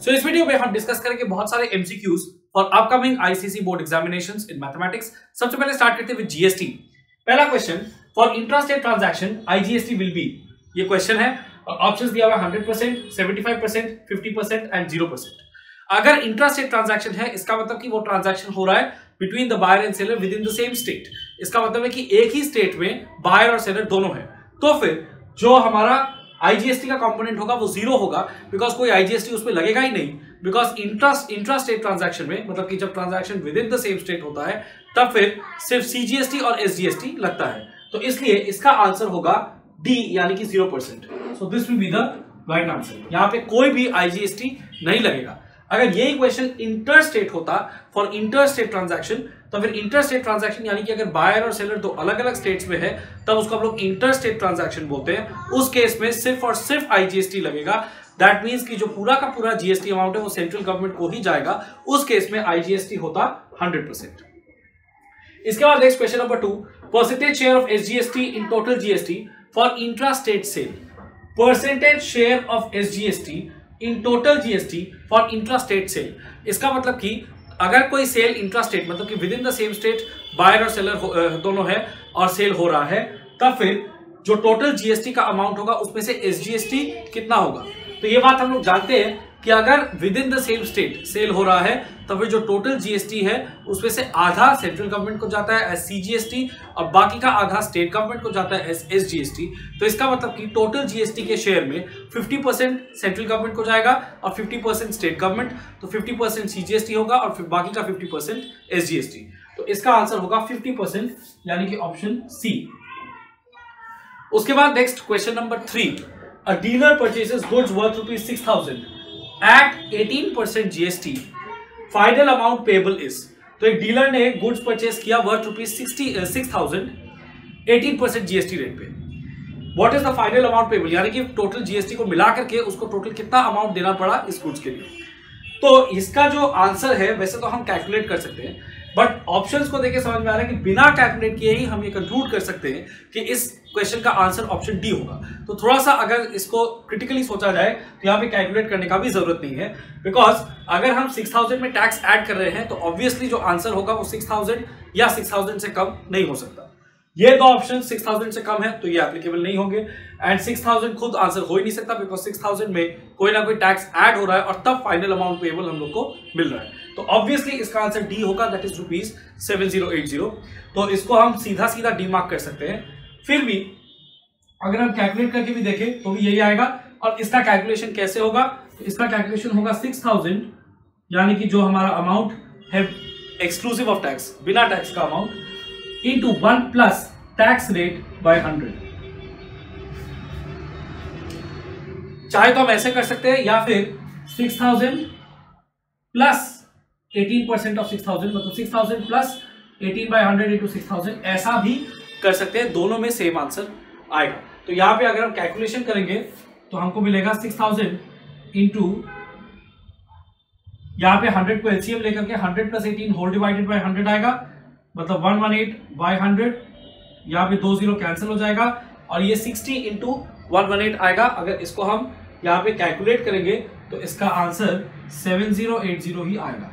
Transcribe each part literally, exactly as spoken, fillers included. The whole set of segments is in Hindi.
सो इस वीडियो में हम डिस्कस करेंगे बहुत सारे MCQs for upcoming ICSE board examinations in mathematics. सबसे पहले स्टार्ट करते हैं विद जीएसटी। पहला question, for intrastate transaction IGST will be, ये क्वेश्चन है और ऑप्शंस दिया हुआ है hundred percent, seventy five percent, fifty percent and zero percent. अगर इंट्रास्टेट ट्रांजैक्शन है इसका मतलब कि वो ट्रांजैक्शन हो रहा है between the buyer and seller within the same state. इसका मतलब है कि एक ही स्टेट में बायर और सेलर दोनों है। तो फिर जो हमारा आईजीएसटी का कंपोनेंट होगा वो जीरो होगा, बिकॉज कोई आईजीएसटी उसमें लगेगा ही नहीं। बिकॉज इंट्रास्ट इंट्रास्टेट ट्रांजैक्शन में मतलब कि जब transaction within the same state होता है तब फिर सिर्फ सीजीएसटी और एसजीएसटी लगता है। तो इसलिए इसका आंसर होगा डी यानी कि zero percent. So this will be the right answer. यहां पे कोई भी आईजीएसटी नहीं लगेगा। अगर यही क्वेश्चन इंटरस्टेट होता फॉर इंटरस्टेट ट्रांजैक्शन तो फिर इंटरस्टेट ट्रांजैक्शन यानी कि अगर बायर और सेलर दो अलग अलग स्टेट्स में है तब उसको हम लोग इंटरस्टेट ट्रांजैक्शन बोलते हैं। उस केस में सिर्फ और सिर्फ आईजीएसटी लगेगा। दैट मींस कि जो पूरा का पूरा जीएसटी अमाउंट है वो सेंट्रल गवर्नमेंट को ही जाएगा। उस केस में आईजीएसटी होता हंड्रेड परसेंट। इसके बाद next question number two, percentage share of SGST in total GST for intrastate sale. Percentage share of SGST in total GST for intrastate sale. इसका मतलब कि अगर कोई सेल इंट्रास्टेट मतलब कि within the same state buyer और सेलर दोनों है और सेल हो रहा है तब फिर जो टोटल जीएसटी का अमाउंट होगा उसमें से एसजीएसटी कितना होगा। तो ये बात हम लोग जानते हैं कि अगर within the same state sale हो रहा है तो फिर जो टोटल जीएसटी है उसमें से आधा सेंट्रल गवर्नमेंट को जाता है एज सीजीएसटी और बाकी का आधा स्टेट गवर्नमेंट को जाता है एज एसजीएसटी। तो इसका मतलब कि टोटल जीएसटी के शेयर में फिफ्टी परसेंट सेंट्रल गवर्नमेंट को जाएगा और फिफ्टी परसेंट स्टेट गवर्नमेंट। तो फिफ्टी परसेंट सीजीएसटी होगा और फिर बाकी का फिफ्टी परसेंट एसजीएसटी। तो इसका आंसर होगा फिफ्टी परसेंट यानी कि ऑप्शन सी। उसके बाद next question number three, a dealer purchases goods worth rupees six thousand at eighteen percent GST, final amount payable is. तो एक डीलर ने गुड्स परचेस किया worth rupees six thousand eighteen percent GST rate पे। What is the final amount payable यानी कि टोटल जीएसटी को मिला करके उसको टोटल कितना अमाउंट देना पड़ा इस गुड्स के लिए। तो इसका जो आंसर है वैसे तो हम कैलकुलेट कर सकते हैं, बट ऑप्शंस को देख के समझ में आ रहा है कि बिना कैलकुलेट किए ही हम ये कंक्लूड कर सकते हैं कि इस क्वेश्चन का आंसर ऑप्शन डी होगा। तो थोड़ा सा अगर इसको क्रिटिकली सोचा जाए तो यहाँ पे कैलकुलेट करने का भी जरूरत नहीं है, बिकॉज अगर हम सिक्स थाउजेंड में टैक्स ऐड कर रहे हैं तो ऑब्वियसली जो आंसर होगा वो सिक्स थाउजेंड या सिक्स थाउजेंड से कम नहीं हो सकता। ये दो ऑप्शन सिक्स थाउजेंड से कम है तो ये एप्लीकेबल नहीं होंगे एंड सिक्स थाउजेंड खुद आंसर हो ही नहीं सकता, बिकॉज सिक्स थाउजेंड में कोई ना कोई टैक्स ऐड हो रहा है और तब फाइनल अमाउंट पेबल हम लोग को मिल रहा है। तो ऑब्वियसली इसका आंसर डी होगा, that is rupees seven zero eight zero. तो इसको हम सीधा सीधा डी मार्क कर सकते हैं। फिर भी अगर हम कैलकुलेट करके भी देखें तो भी यही आएगा। और इसका कैलकुलेशन कैसे होगा, तो इसका कैलकुलेशन होगा सिक्स थाउजेंड यानी कि जो हमारा अमाउंट है एक्सक्लूसिव ऑफ टैक्स, बिना टैक्स का amount, into one plus tax rate by hundred. चाहे तो हम ऐसे कर सकते हैं या फिर six thousand plus eighteen percent of six thousand मतलब six thousand plus eighteen by hundred into six thousand, ऐसा भी कर सकते हैं। दोनों में सेम आंसर आएगा। तो यहां पे अगर हम कैलकुलेशन करेंगे तो हमको मिलेगा सिक्स थाउजेंड इंटू यहां पे हंड्रेड को एलसीएम लेकर के hundred plus eighteen whole divided by hundred आएगा, मतलब one one eight by hundred. यहां पे दो जीरो कैंसिल हो जाएगा और ये sixty into one one eight आएगा। अगर इसको हम यहां पे कैलकुलेट करेंगे तो इसका answer seven zero eight zero ही आएगा।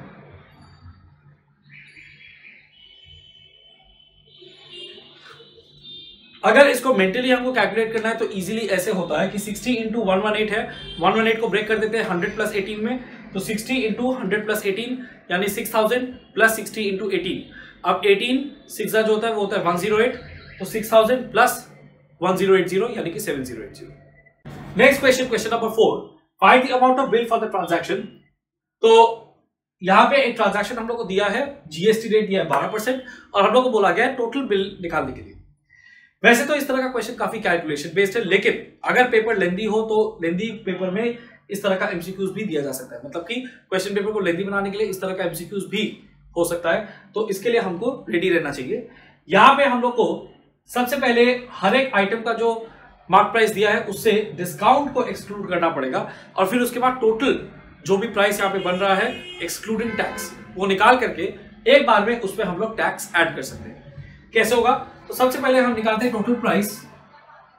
अगर इसको मेंटली हमको कैलकुलेट करना है तो इजीली ऐसे होता है कि sixty into one one eight है, वन वन एट को ब्रेक कर देते हैं हंड्रेड प्लस एटीन में, तो sixty into hundred plus eighteen यानी six thousand plus sixty into eighteen. अब एटीन सिक्स जो होता है वो होता है वन जीरो एट, तो six thousand plus one zero eight zero यानी कि seven zero eight zero. Next question, question number four, find the amount of bill for the transaction. तो यहां पे एक ट्रांजैक्शन हम लोग को दिया है, जीएसटी रेट दिया है बारह परसेंट और हम लोग को बोला गया है टोटल बिल निकालने के लिए। वैसे तो इस तरह का क्वेश्चन काफी कैलकुलेशन बेस्ड है, लेकिन अगर पेपर लेंदी हो तो लेंदी पेपर में इस तरह का एमसीक्यूज भी दिया जा सकता है, मतलब कि क्वेश्चन पेपर को लेंदी बनाने के लिए इस तरह का एमसीक्यूज भी हो सकता है। तो इसके लिए हमको रेडी रहना चाहिए। यहां पे हम लोग को सबसे पहले हर एक आइटम का जो मार्क प्राइस दिया है उससे डिस्काउंट को एक्सक्लूड करना पड़ेगा और फिर उसके बाद टोटल जो भी प्राइस यहाँ पे बन रहा है एक्सक्लूडिंग टैक्स वो निकाल करके एक बार में उस पर हम लोग टैक्स ऐड कर सकते हैं। कैसे होगा, तो सबसे पहले हम निकालते हैं total price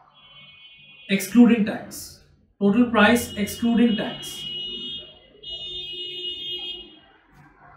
excluding tax, total price excluding tax.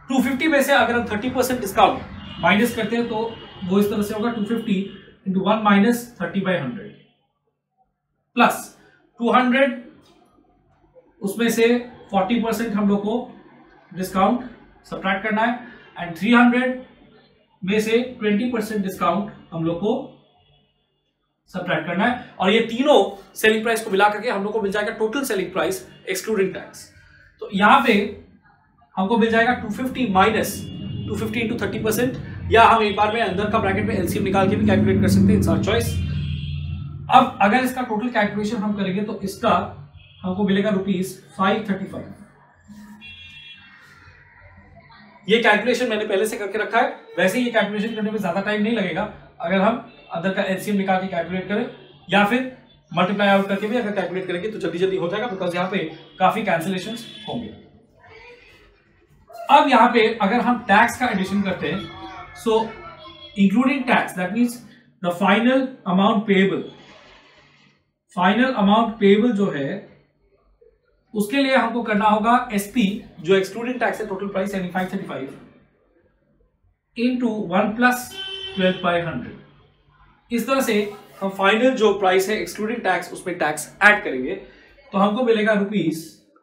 Two fifty में से अगर हम थर्टी परसेंट डिस्काउंट माइनस करते हैं तो वो इस तरह से होगा two fifty into one minus thirty by hundred plus two hundred उसमें से फोर्टी परसेंट हम लोग को डिस्काउंट सब्ट्रैक्ट करना है एंड थ्री हंड्रेड में से ट्वेंटी परसेंट डिस्काउंट हम लोग को सब्ट्रैक्ट करना है और ये तीनों सेलिंग प्राइस को मिला करके हम लोग को मिल जाएगा total selling price excluding tax. तो यहां पे हमको मिल जाएगा two fifty minus two fifty into thirty percent, या हम एक बार में अंदर का ब्रैकेट में एलसीएम निकाल के भी कैलकुलेट कर सकते हैं, इट्स आवर चॉइस। अब अगर इसका टोटल कैलकुलेशन हम करेंगे तो इसका हमको मिलेगा रुपीज फाइव थर्टी फाइव। ये कैलकुलेशन मैंने पहले से करके रखा है, वैसे ये कैलकुलेशन करने में ज्यादा टाइम नहीं लगेगा अगर हम अंदर का एलसीएम निकाल के कैलकुलेट करें या फिर मल्टीप्लाई आउट करके भी अगर कैलकुलेट करेंगे तो जल्दी जल्दी हो जाएगा, बिकॉज यहाँ पे काफी कैंसिलेशंस होंगे। अब यहाँ पे अगर हम टैक्स का एडिशन करते हैं, so including tax that means the final amount payable, final amount payable जो है उसके लिए हमको करना होगा एसपी जो एक्सक्लूडिंग टैक्स है टोटल प्राइस यानी five thirty five into one plus twelve by hundred. इस तरह से हम फाइनल जो प्राइस है एक्सक्लूडिंग टैक्स उसमें टैक्स ऐड करेंगे तो हमको मिलेगा rupees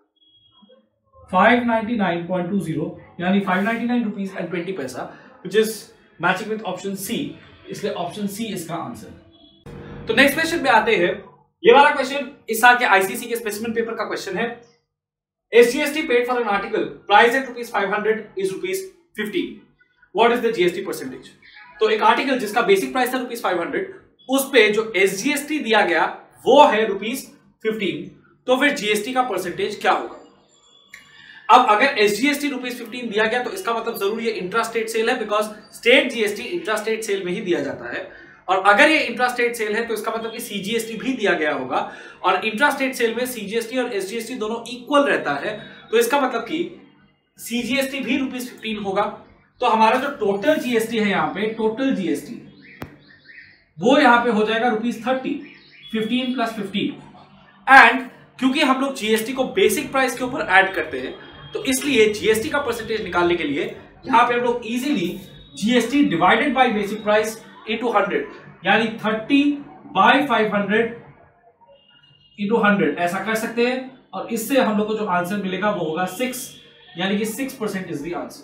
five ninety nine point two zero यानी five ninety nine rupees and twenty paisa, which is matching with option C, इसलिए ऑप्शन सी इसका आंसर। तो नेक्स्ट क्वेश्चन पे आते हैं। ये वाला क्वेश्चन इस साल के आईसीसी के स्पेसिमेन पेपर का क्वेश्चन है। SGST paid for an article price at rupees five hundred is rupees fifteen, what is the GST percentage. तो एक आर्टिकल जिसका बेसिक प्राइस था रुपीज फाइव हंड्रेड, उस पे जो एसजीएसटी दिया गया वो है रुपीज फिफ्टीन, तो फिर जीएसटी का परसेंटेज क्या होगा। अब अगर एसजीएसटी रुपीज फिफ्टीन दिया गया तो इसका मतलब जरूर ये इंट्रा स्टेट सेल है, because state GST intra state sale में ही दिया जाता है, और अगर ये इंट्रा स्टेट सेल है तो इसका मतलब कि सीजीएसटी भी दिया गया होगा, और इंट्रा स्टेट सेल में सीजीएसटी और एसजीएसटी दोनों इक्वल रहता है, तो इसका मतलब कि सीजीएसटी भी रुपीज फिफ्टीन होगा। तो हमारा जो टोटल जीएसटी है यहाँ पे, टोटल जीएसटी वो यहाँ पे हो जाएगा rupees thirty, fifteen plus fifteen. And क्योंकि हम लोग जीएसटी को बेसिक प्राइस के ऊपर ऐड करते हैं तो इसलिए जीएसटी का परसेंटेज निकालने के लिए यहाँ पे हम लोग easily GST divided by basic price into hundred यानी thirty by five hundred into hundred ऐसा कर सकते हैं, और इससे हम लोग को जो आंसर मिलेगा वो होगा सिक्स, यानी कि six percent is the answer.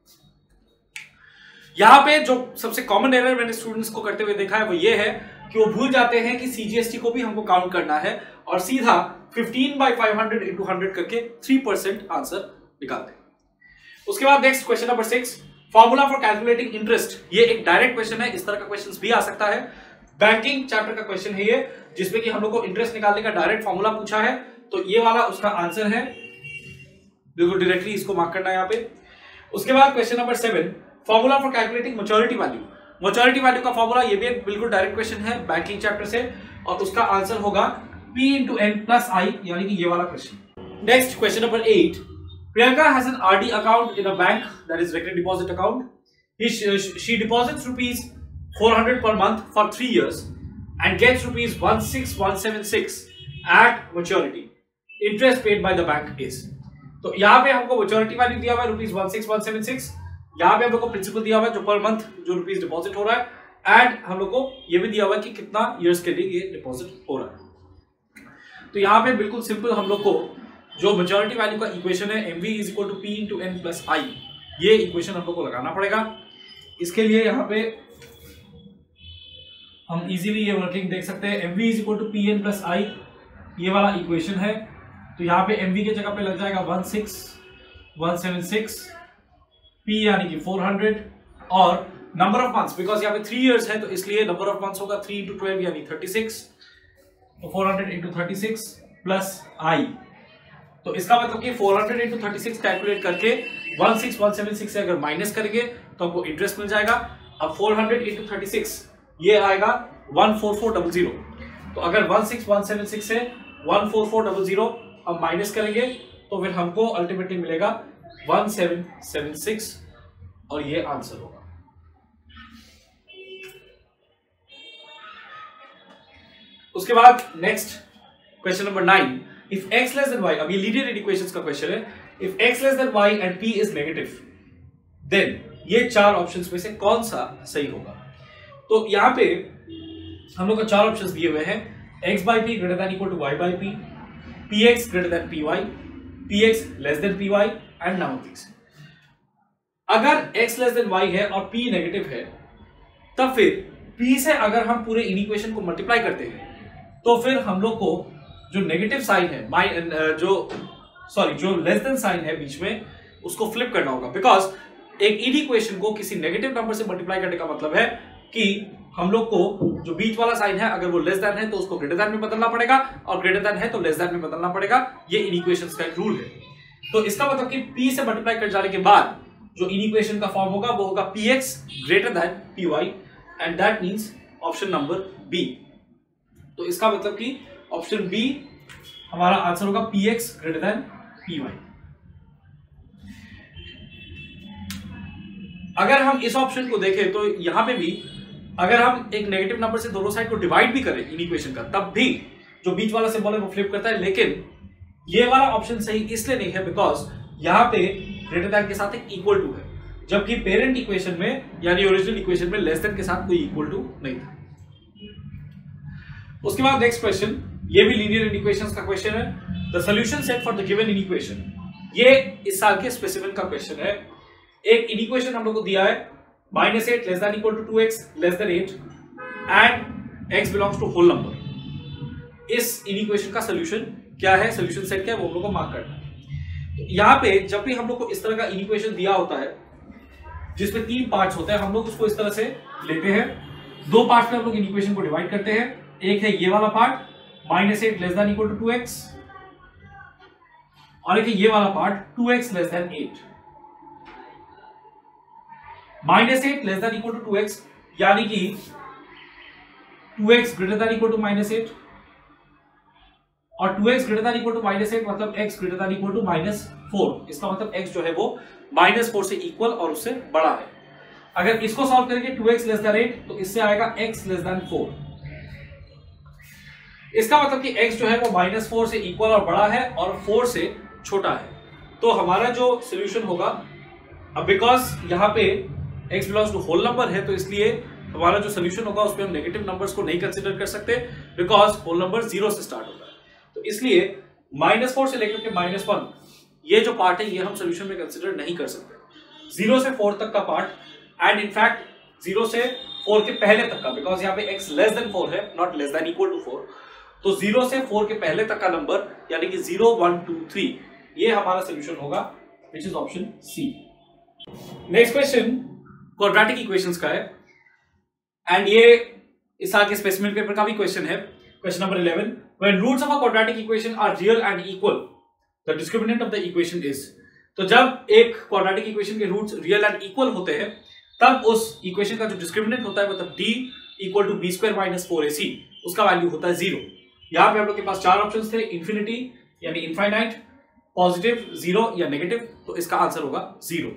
यहां पे जो सबसे कॉमन एरर मैंने स्टूडेंट्स को करते हुए देखा है वो ये है कि वो भूल जाते हैं कि सीजीएसटी को भी हमको काउंट करना है और सीधा fifteen by five hundred into hundred करके थ्री परसेंट आंसर निकालते हैं। उसके बाद next question number six, formula for calculating interest. ये एक डायरेक्ट क्वेश्चन है, इस तरह का क्वेश्चन भी आ सकता है। बैंकिंग चैप्टर का क्वेश्चन है ये, जिसमें कि हम लोग को इंटरेस्ट निकालने का डायरेक्ट फॉर्मूला पूछा है, तो ये वाला उसका आंसर है, बिल्कुल डायरेक्टली इसको मार्क करना है यहाँ पे। उसके बाद question number seven, formula for calculating maturity value. Maturity value का फॉर्मूला ये भी बिल्कुल डायरेक्ट क्वेश्चन है बैंकिंग चैप्टर से, और उसका आंसर होगा P into n plus I, यानी कि ये वाला question. Next question number eight, Priyanka has an R D account in a bank, that is recurring deposit account. He, she deposits rupees four hundred per month for three years and gets rupees one six one seven six at maturity. Interest paid by the bank is. तो यहाँ पे हमको मैच्योरिटी वैल्यू दिया हुआ है rupees one six one seven six, यहाँ पे हम लोग को प्रिंसिपल दिया हुआ है जो पर मंथ जो रुपीज डिपॉजिट हो रहा है, एंड हम लोग को ये भी दिया हुआ है कि कितना इयर्स के लिए ये डिपॉजिट हो रहा है। तो यहाँ पे बिल्कुल सिंपल हम लोग को जो मैच्योरिटी वैल्यू का इक्वेशन है M V is equal to P into N plus I, ये इक्वेशन हम लोग को लगाना पड़ेगा। इसके लिए यहाँ पे हम इजीली ये वर्किंग देख सकते हैं, M V is equal to P N plus I, ये वाला इक्वेशन है। तो यहाँ पे एम वी के जगह पे लग जाएगा one six one seven six, P यानी कि फोर हंड्रेड, और नंबर ऑफ मंथ्स, बिकॉज यहाँ पे थ्री इयर्स है तो इसलिए नंबर ऑफ मंथ्स होगा थ्री इंटू ट्वेल्व यानी थर्टी सिक्स, तो four hundred into thirty six plus I. तो इसका मतलब कि four hundred into thirty six calculate करके one six one seven six से अगर माइनस करेंगे तो हमको इंटरेस्ट मिल जाएगा। अब four hundred into thirty six ये आएगा one four four double zero, तो अगर one six one seven six से one four four double zero अब माइनस करेंगे तो फिर हमको अल्टीमेटली मिलेगा वन सेवन सेवन सिक्स, और ये आंसर होगा। उसके बाद next question number nine, if x less than y, अब ये लीनियर इक्वेशंस का क्वेश्चन है, if x less than y and p is negative then ये चार ऑप्शंस में से कौन सा सही होगा। तो यहां पे हम लोग को चार ऑप्शंस दिए हुए हैं, x by P greater than equal to y by P, P X greater than P Y, P X less than P Y and none of this. अगर x लेस देन y है और p नेगेटिव है, तब फिर p से अगर हम पूरे इन इक्वेशन को मल्टीप्लाई करते हैं तो फिर हम लोग को जो नेगेटिव साइन है, जो सॉरी जो लेस देन साइन है बीच में, उसको फ्लिप करना होगा। बिकॉज एक इन इक्वेशन को किसी नेगेटिव नंबर से मल्टीप्लाई करने का मतलब है कि हम लोग को जो बीच वाला साइन है अगर वो लेस देन है तो उसको ग्रेटर देन में बदलना पड़ेगा, और ग्रेटर देन है तो लेस देन में बदलना पड़ेगा। ये इन इक्वेशंस का एक रूल है। तो इसका मतलब कि p से मल्टीप्लाई कर जाने के बाद जो इन इक्वेशन का फॉर्म होगा वो होगा px greater than py, and that means option number B. तो इसका मतलब कि ऑप्शन बी हमारा आंसर होगा px ग्रेटर देन py। अगर हम इस ऑप्शन को देखें तो यहां पे भी अगर हम एक नेगेटिव नंबर से दोनों साइड को डिवाइड भी करें इन इक्वेशन का, तब भी जो बीच वाला सिंबल है वो फ्लिप करता है। लेकिन ये वाला ऑप्शन सही इसलिए नहीं है बिकॉज यहां पे ग्रेटर देन के साथ एक इक्वल टू है, जबकि पेरेंट इक्वेशन में यानी ओरिजिनल इक्वेशन में लेस देन के साथ कोई इक्वल टू नहीं था। उसके बाद नेक्स्ट क्वेश्चन, ये भी लीनियर इक्वेशंस का क्वेश्चन है। The solution set for the given inequation, ये इस साल के स्पेसिफिक का क्वेश्चन है। एक इन इक्वेशन हम लोग को दिया है minus eight less than equal to two X less than eight and X belongs to whole number. इस इन इक्वेशन का सोल्यूशन क्या है, सोल्यूशन सेट क्या है, वो हम लोग को मार्क करना है। तो यहाँ पे जब भी हम लोग को इस तरह का इन इक्वेशन दिया होता है जिसमें तीन पार्ट्स होते हैं, हम लोग उसको इस तरह से लेते हैं। दो पार्ट्स में हम लोग इन इक्वेशन को डिवाइड करते हैं। एक है ये वाला part minus eight less than equal to two X, और एक है ये वाला part two X less than eight. Minus eight less than equal to two x यानी कि two X greater than equal to minus eight, और two X greater than equal to minus eight मतलब x greater than equal to minus four. इसका मतलब x जो है वो माइनस फोर से इक्वल और उससे बड़ा है। अगर इसको सॉल्व करेंगे two X less than eight तो इससे आएगा x लेस देन फोर। इसका मतलब कि x जो है वो माइनस फोर से इक्वल और बड़ा है और फोर से छोटा है। तो हमारा जो सोल्यूशन होगा, अब बिकॉज यहाँ पे x belongs to whole number है तो इसलिए हमारा जो सोल्यूशन होगा उसमें हम नेगेटिव नंबर्स को नहीं कंसीडर कर सकते बिकॉज होल नंबर जीरो से स्टार्ट होता है। तो इसलिए माइनस फोर से लेकर के माइनस वन ये जो पार्ट है ये हम सोल्यूशन में कंसीडर नहीं कर सकते। जीरो से फोर तक का पार्ट एंड इनफैक्ट जीरो से फोर के पहले तक का, बिकॉज यहाँ पे x लेस देन फोर है not less than equal to four, तो जीरो से फोर के पहले तक का नंबर यानी कि जीरो वन टू थ्री ये हमारा सोल्यूशन होगा, which is option C. Next question quadratic equations का है एंड ये इस साल के स्पेसिफिक पेपर का भी क्वेश्चन है। Question number eleven, when roots of a quadratic equation are real and equal the discriminant of the equation is। तो जब एक क्वाड्रेटिक इक्वेशन के रूट्स रियल एंड इक्वल होते हैं तब उस इक्वेशन का जो डिस्क्रिमिनेंट होता है मतलब d equal to B square minus four A C, उसका वैल्यू होता है जीरो। यहाँ पे हम लोग के पास चार ऑप्शंस थे, इंफिनिटी यानी इनफाइनाइट, पॉजिटिव, जीरो या नेगेटिव, तो इसका आंसर होगा जीरो।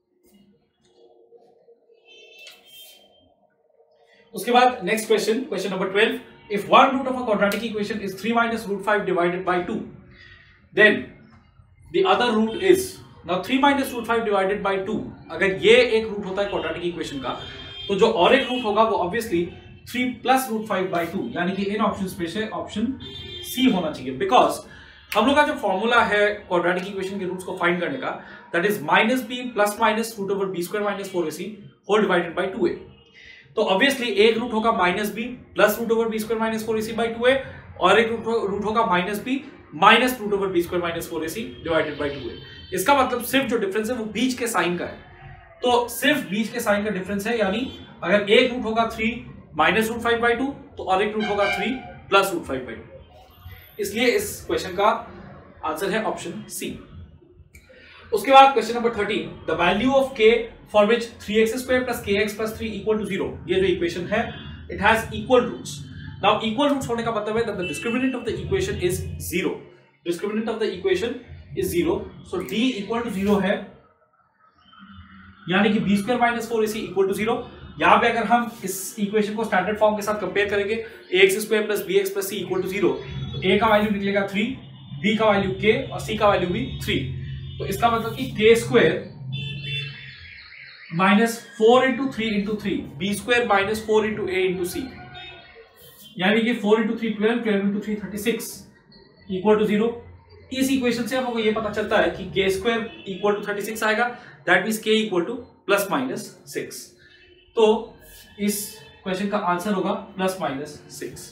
उसके बाद next question, question number twelve, if one root of a quadratic equation is three minus root five divided by two, then the other root is, now three minus root five divided by two, अगर ये एक रूट होता है क्वाड्रेटिक इक्वेशन का तो जो और एक रूट होगा वो obviously three plus root five by two यानी कि इन ऑप्शंस में से ऑप्शन सी होना चाहिए। बिकॉज हम लोग का जो फॉर्मूला है क्वाड्रेटिक इक्वेशन के रूट्स को फाइंड करने का, that is minus B plus minus root over B square minus four A C whole divided by two A. तो ऑब्वियसली एक रूट होगा minus B plus root over B square minus four A C by two A, और एक रूट होगा minus B minus root over B square minus four A C divided by two A. इसका मतलब सिर्फ जो डिफरेंस है वो बीच के साइन का है, तो सिर्फ बीच के साइन का डिफरेंस है। यानी अगर एक रूट होगा three minus root five by two तो और एक रूट होगा three plus root five by two, इसलिए इस क्वेश्चन का आंसर है ऑप्शन सी। उसके बाद question number thirteen, the value of k for which three X square plus K x plus three equal to zero, ये जो इक्वेशन है it has equal roots. Now equal roots होने का मतलब है that the discriminant of the equation is zero, discriminant of the equation is zero, so d equal to zero है यानी कि B square minus four A C equal to zero. यहाँ पे अगर हम इस इक्वेशन को स्टैंडर्ड फॉर्म के साथ कंपेयर करेंगे A X square plus B X plus C equal to zero, तो a का वैल्यू निकलेगा थ्री, b का वैल्यू k और c का वैल्यू भी थ्री। तो इसका मतलब कि k square minus four into three into three, B square minus four into A into C, यानी कि four into three twelve, twelve into three thirty six equal to zero. इस इक्वेशन से हमको ये पता चलता है कि K square equal to thirty six आएगा, that means K equal to plus minus six. तो इस क्वेश्चन का आंसर होगा प्लस माइनस सिक्स।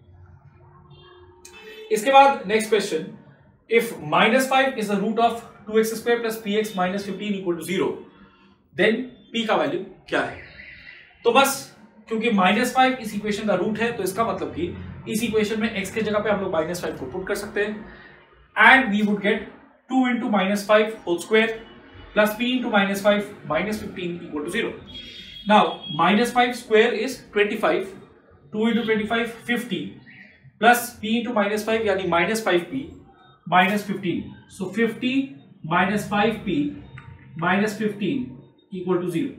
इसके बाद next question, if minus five is the root of two X square plus P X minus fifteen equal to zero, then P का वैल्यू क्या है? तो बस क्योंकि माइनस फाइव इस इक्वेशन का रूट है, तो इसका मतलब कि इस इक्वेशन में x के जगह पे हम लोग माइनस फाइव को पुट कर सकते हैं and we would get two into minus five whole square plus p into minus five minus fifteen equal to zero. Now minus five square is twenty five, two into twenty five fifty plus p into minus five यानी minus five P minus fifteen, so fifty minus five P minus fifteen equal to zero.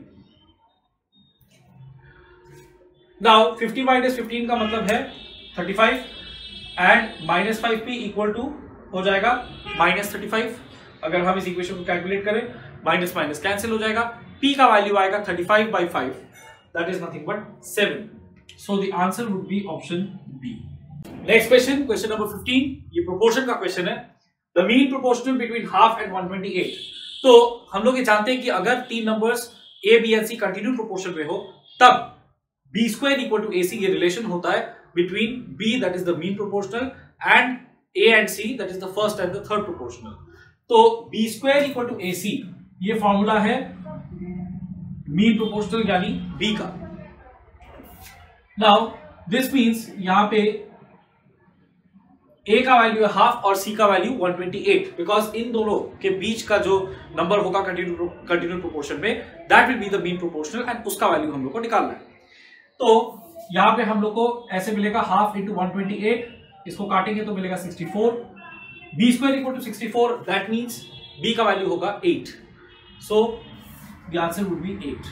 Now fifty minus fifteen का मतलब है thirty five and minus five P equal to हो जाएगा माइनस थर्टी फाइव। अगर हम इस इक्वेशन को कैलकुलेट करें, माइनस माइनस कैंसिल हो जाएगा, p का वैल्यू आएगा thirty five by five, that is nothing but seven. So the answer would be option B. Next question, question number fifteen, ये प्रोपोर्शन का क्वेश्चन है। The mean proportional between half and one twenty eight. तो हम लोग ये जानते हैं कि अगर तीन numbers a b and c continue proportion में हो, तब b square equal to ac, ये रिलेशन होता है between b that is the mean proportional and a and c that is the first and the third proportional. तो b square equal to ac, ये फॉर्मूला है मीन प्रोपोर्शनल यानी b का। नाउ दिस मींस यहां पे a का वैल्यू है हाफ और c का value one twenty eight, because इन दोनों के बीच का जो नंबर होगा कंटिन्यू कंटिन्यू प्रोपोर्शन में, that will be the mean proportional and उसका वैल्यू हम लोग को निकालना है। तो यहां पे हम लोग को ऐसे मिलेगा half into one twenty eight, इसको काटेंगे तो मिलेगा sixty four, B square equal to sixty four, that means b का वैल्यू होगा eight, so the answer would be eight.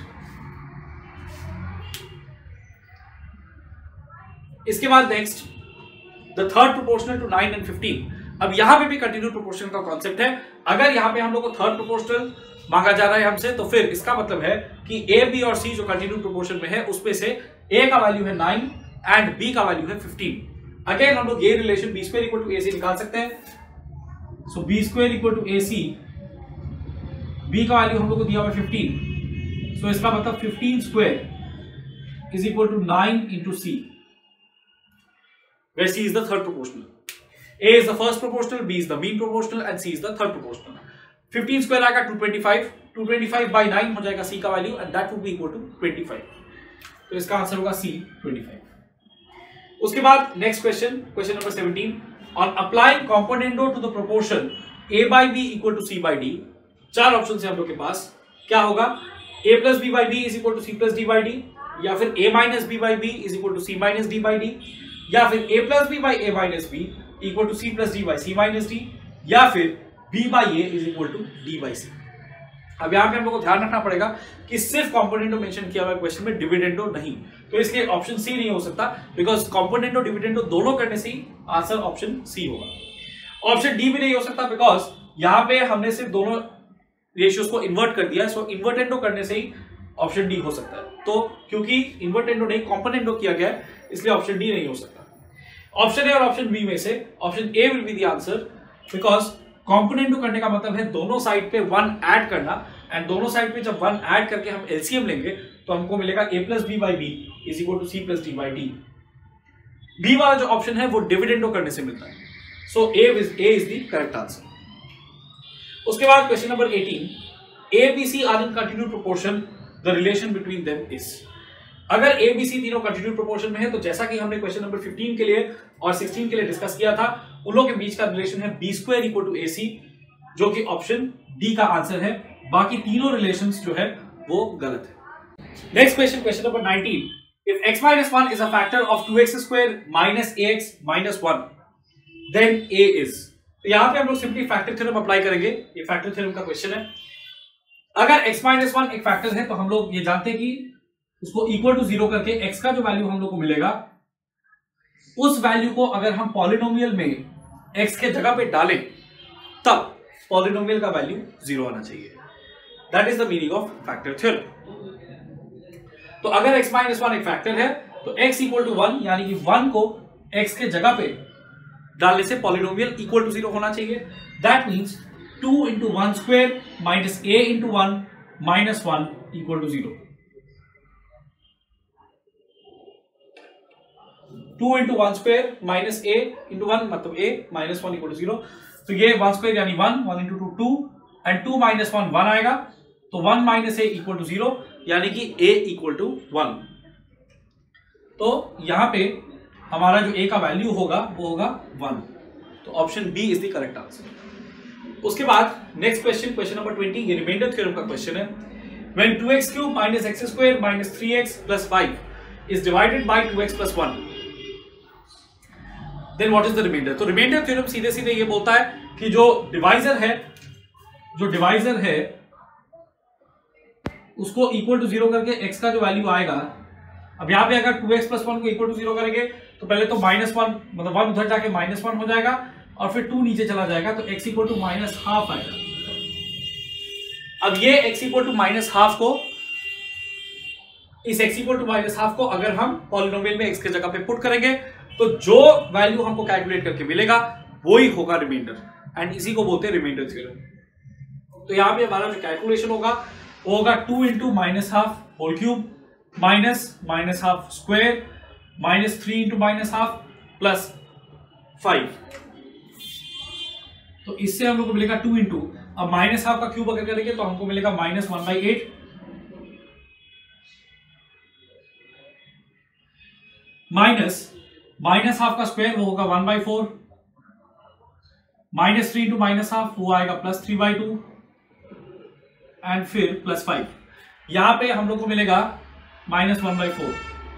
इसके बाद next, the third proportional to nine and fifteen. अब यहां पे भी कंटिन्यू प्रोपोर्शनल का कॉन्सेप्ट है। अगर यहां पे हम लोग को थर्ड प्रोपोर्शनल मांगा जा रहा है हमसे, तो फिर इसका मतलब है कि a b और c जो कंटिन्यू प्रोपोर्शन में है, उसमें से a का वैल्यू है नाइन एंड b का वैल्यू है फिफ्टीन। अगेन हम लोग ये relation b square equal to ac निकाल सकते हैं। So b square equal to ac, b का वैल्यू हम लोग को दिया हुआ है फिफ्टीन, सो इसका मतलब fifteen square is equal to nine into c, where c is the third proportional. A is the first proportional, b is the mean proportional and c is the third proportional. Fifteen square आएगा two twenty five, two twenty five by nine हो जाएगा c का value and that would be equal to twenty five. तो इसका आंसर होगा c ट्वेंटी फाइव। उसके बाद next question, question number seventeen, on applying componendo to the proportion a by b equal to c by d। चार ऑप्शन है हम लोग के पास, क्या होगा? a plus B by D is equal to c plus d by d, या फिर a minus b by b is equal to c minus d by d, या फिर a plus B by a minus b equal to c plus d by c minus d, या फिर b by a is equal to d by c. अब यहाँ पे हम लोग को ध्यान रखना पड़ेगा कि सिर्फ कॉम्पोनेंटो मेंशन किया हुआ क्वेश्चन में, डिविडेंडो नहीं, तो इसलिए ऑप्शन सी नहीं हो सकता, बिकॉज कॉम्पोनेंटो डिविडेंडो दोनों करने से ही आंसर ऑप्शन सी होगा। ऑप्शन डी भी नहीं हो सकता, बिकॉज यहाँ पे हमने सिर्फ दोनों रेशियोज को इन्वर्ट कर दिया है, सो इन्वर्टेंडो करने से ही ऑप्शन डी हो सकता है। तो क्योंकि इन्वर्टेंडो नहीं कॉम्पोनेंटो किया गया है, इसलिए ऑप्शन डी नहीं हो सकता। ऑप्शन ए और ऑप्शन बी में से option A will be the answer, because कॉम्पोनेंटो करने का मतलब है दोनों साइड पे वन ऐड करना, एंड दोनों साइड पे जब वन ऐड करके हम एलसीएम लेंगे तो हमको मिलेगा a plus B by b is equal to c plus d by d. B वाला जो ऑप्शन है वो डिविडेंडो करने से मिलता है, so A is A is the correct answer. उसके बाद question number eighteen, a b c are in continue proportion, the relation between them is. अगर ए बी सी तीनों कंटिन्यू प्रोपोर्शन में है, तो जैसा कि हमने क्वेश्चन नंबर फिफ्टीन के लिए और सिक्सटीन के लिए डिस्कस किया था, उन लोगों के बीच का रिलेशन है b square equal to A c, जो कि ऑप्शन डी का आंसर है। बाकी तीनों रिलेशंस जो है वो गलत है। Next question, question number nineteen, if x minus one is a factor of two x square minus ax minus one, then a is। तो यहां पे हम लोग सिंपली फैक्टर थ्योरम अप्लाई करेंगे। ये फैक्टर थ्योरम का क्वेश्चन है। अगर x minus वन एक फैक्टर है, तो हम लोग ये जानते हैं कि उसको इक्वल टू जीरो करके x का जो वैल्यू हम लोग को मिलेगा, उस वैल्यू को अगर हम पॉलिनोमियल में x के जगह पे डालें, तब पॉलिनोमियल का वैल्यू जीरो आना चाहिए। That is the meaning of factor theorem. तो अगर x माइनस वन एक फैक्टर है तो x इक्वल टू वन, यानी कि वन को x के जगह पे डालने से पॉलिनोमियल इक्वल टू जीरो होना चाहिए। That means two into one square minus a into one minus one equal to zero. Two into one square minus a into one मतलब a minus one equal to zero. तो ये वन स्क्वेयर यानी one, one into two two, and two minus one one आएगा, तो one minus a equal to zero, यानी कि a इक्वल टू वन। तो यहां पे हमारा जो a का वैल्यू होगा वो होगा वन। तो option B is the correct answer. उसके बाद next question, question number twenty, ये रिमाइंडर थ्योरम का क्वेश्चन है। When two x cube minus x square minus three x plus five is divided by two x plus one, then what is the remainder. तो रिमाइंडर थ्योरम सीधे सीधे ये बोलता है कि जो डिवाइजर है जो डिवाइजर है उसको इक्वल टू जीरो करके x का जो वैल्यू आएगा, अब यहां पे अगर टू एक्स प्लस वन को इक्वल टू जीरो करेंगे तो पहले तो माइनस वन मतलब वन उधर जाके माइनस वन हो जाएगा और फिर टू नीचे चला जाएगा, तो x equal to minus half आएगा। अब ये x equal to minus half को इस x equal to minus half को अगर हम पॉलिनोमियल में x के जगह पे पुट करेंगे तो जो वैल्यू हमको कैलकुलेट करके मिलेगा वो ही होगा रिमाइंडर, एंड इसी को बोलते हैं रिमाइंडर थ्योरम। तो यहां पे हमारा जो कैलकुलेशन होगा वो होगा two into minus half whole cube minus minus half square minus three into minus half plus five. तो इससे हम लोग को मिलेगा टू इंटू, अब माइनस हाफ का क्यूब अगर करेंगे तो हमको मिलेगा minus one by eight, minus minus half का स्क्वायर वो होगा one by four, minus three into minus half वो आएगा plus three by two, and फिर प्लस फाइव। यहां पे हम लोग को मिलेगा minus one by four,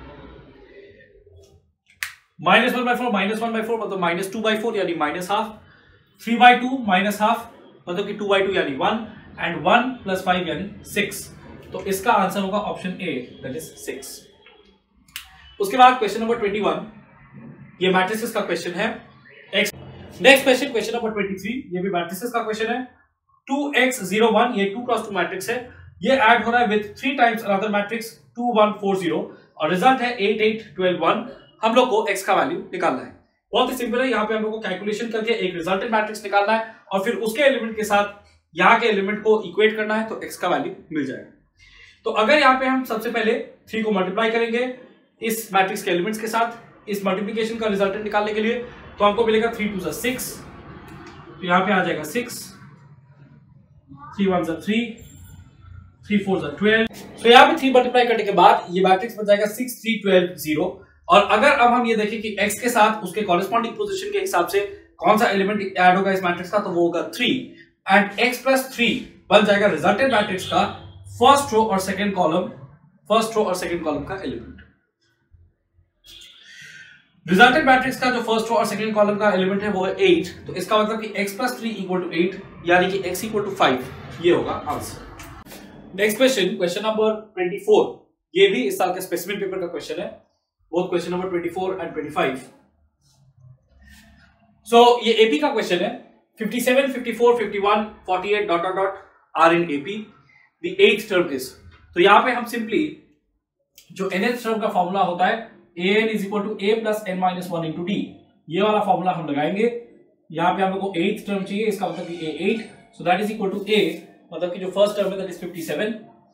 minus one by four minus one by four मतलब माइनस टू बाई फोर यानी minus half, three by two minus half मतलब कि टू बाई टू यानी one, and one plus five यानी सिक्स। तो इसका आंसर होगा option A, that is six. उसके बाद क्वेश्चन नंबर ट्वेंटी वन, ये मैट्रिसेस का क्वेश्चन है। Next question, question number twenty three, ये भी मैट्रिसेस का क्वेश्चन है। टू एक्स जीरो वन, ये टू क्रॉस टू मैट्रिक्स है, ये ऐड हो रहा है with three times another matrix two one four zero, और रिजल्ट है एट एट ट्वेल्व वन। हम लोग को x का वैल्यू निकालना है। बहुत ही सिंपल है, यहाँ पे हम लोग को कैलकुलेशन करके एक रिजल्टेंट मैट्रिक्स निकालना है और फिर उसके एलिमेंट के साथ यहाँ के एलिमेंट को इक्वेट करना है, तो x का वैल्यू मिल जाएगा। तो अगर यहाँ पे हम सबसे पहले थ्री को मल्टीप्लाई करेंगे इस मैट्रिक्स के एलिमेंट्स के साथ इस मल्टीप्लीकेशन का रिजल्टेंट निकालने के लिए, तो हमको मिलेगा थ्री टू ज़ा सिक्स, तो यहाँ पे आ जाएगा सिक्स, थ्री वन ज़ा थ्री, थ्री फोर ज़ा ट्वेल्व। तो यहाँ पे थ्री मल्टीप्लाई करने के बाद ये मैट्रिक्स बन जाएगा सिक्स थ्री ट्वेल्व जीरो। और अगर अब हम ये देखें कि x के साथ उसके कॉरेस्पॉन्डिंग पोजीशन के हिसाब से कौन सा एलिमेंट ऐड होगा इस मैट्रिक्स का, तो वो होगा three, and x plus three बन जाएगा रिजल्टेंट मैट्रिक्स का फर्स्ट रो और सेकंड कॉलम, फर्स्ट रो और सेकंड कॉलम का एलिमेंट। रिजल्टेंट मैट्रिक्स का जो फर्स्ट रो और सेकंड कॉलम का एलिमेंट है वो है एट, तो इसका मतलब कि x plus three equal to eight, यानी कि x इक्वल टू फाइव, ये होगा answer. Next question, question number twenty four, ये भी इस साल के स्पेसिमेन पेपर का क्वेश्चन है, both question number twenty four and twenty five. So ये एपी का क्वेश्चन है। Fifty seven, fifty four, fifty one, forty eight dot dot dot are in AP, the eighth term is. तो यहां पे हम सिंपली जो nth टर्म का फॉर्मूला होता है a n is equal to a plus n minus one into d, ये वाला फॉर्मूला हम लगाएंगे। यहाँ पे हम लोग को एथ टर्म चाहिए, इसका मतलब कि a eight, so that is equal to a मतलब कि जो फर्स्ट टर्म है that is fifty seven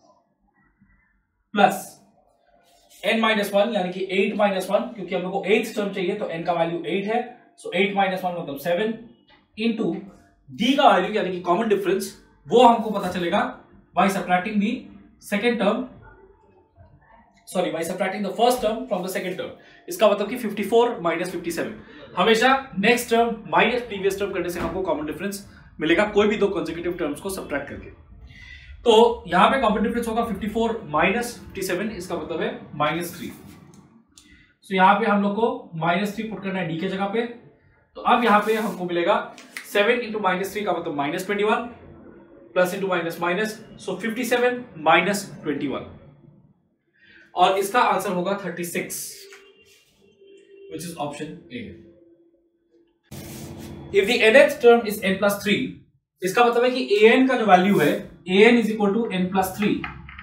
plus n minus one यानी कि एट माइनस वन, क्योंकि हम लोग को एथ टर्म चाहिए तो n का वैल्यू एट है, सो एट माइनस वन मतलब सेवन इंटू d का वैल्यू यानी कि कॉमन डिफरेंस वो हमको पता चलेगा by subtracting the second term, sorry by subtracting the first term from the second term. इसका मतलब कि fifty four minus fifty seven, हमेशा next term minus previous term करने से हमको कॉमन डिफरेंस मिलेगा कोई भी दो कंसेक्यूटिव टर्म्स को सब्ट्रैक्ट करके। तो यहां पे कॉमन डिफरेंस होगा fifty four minus fifty seven, इसका मतलब है माइनस थ्री। सो यहां पे हम लोग को माइनस थ्री पुट करना है डी के जगह पे, तो अब यहां पे हमको मिलेगा सेवन इंटू माइनस थ्री का मतलब minus twenty one plus into minus minus, so fifty seven minus twenty one, और इसका आंसर होगा thirty six, which is option A. If the nth term is n plus three, इसका मतलब है कि ए एन का जो वैल्यू है a n is equal to n plus three.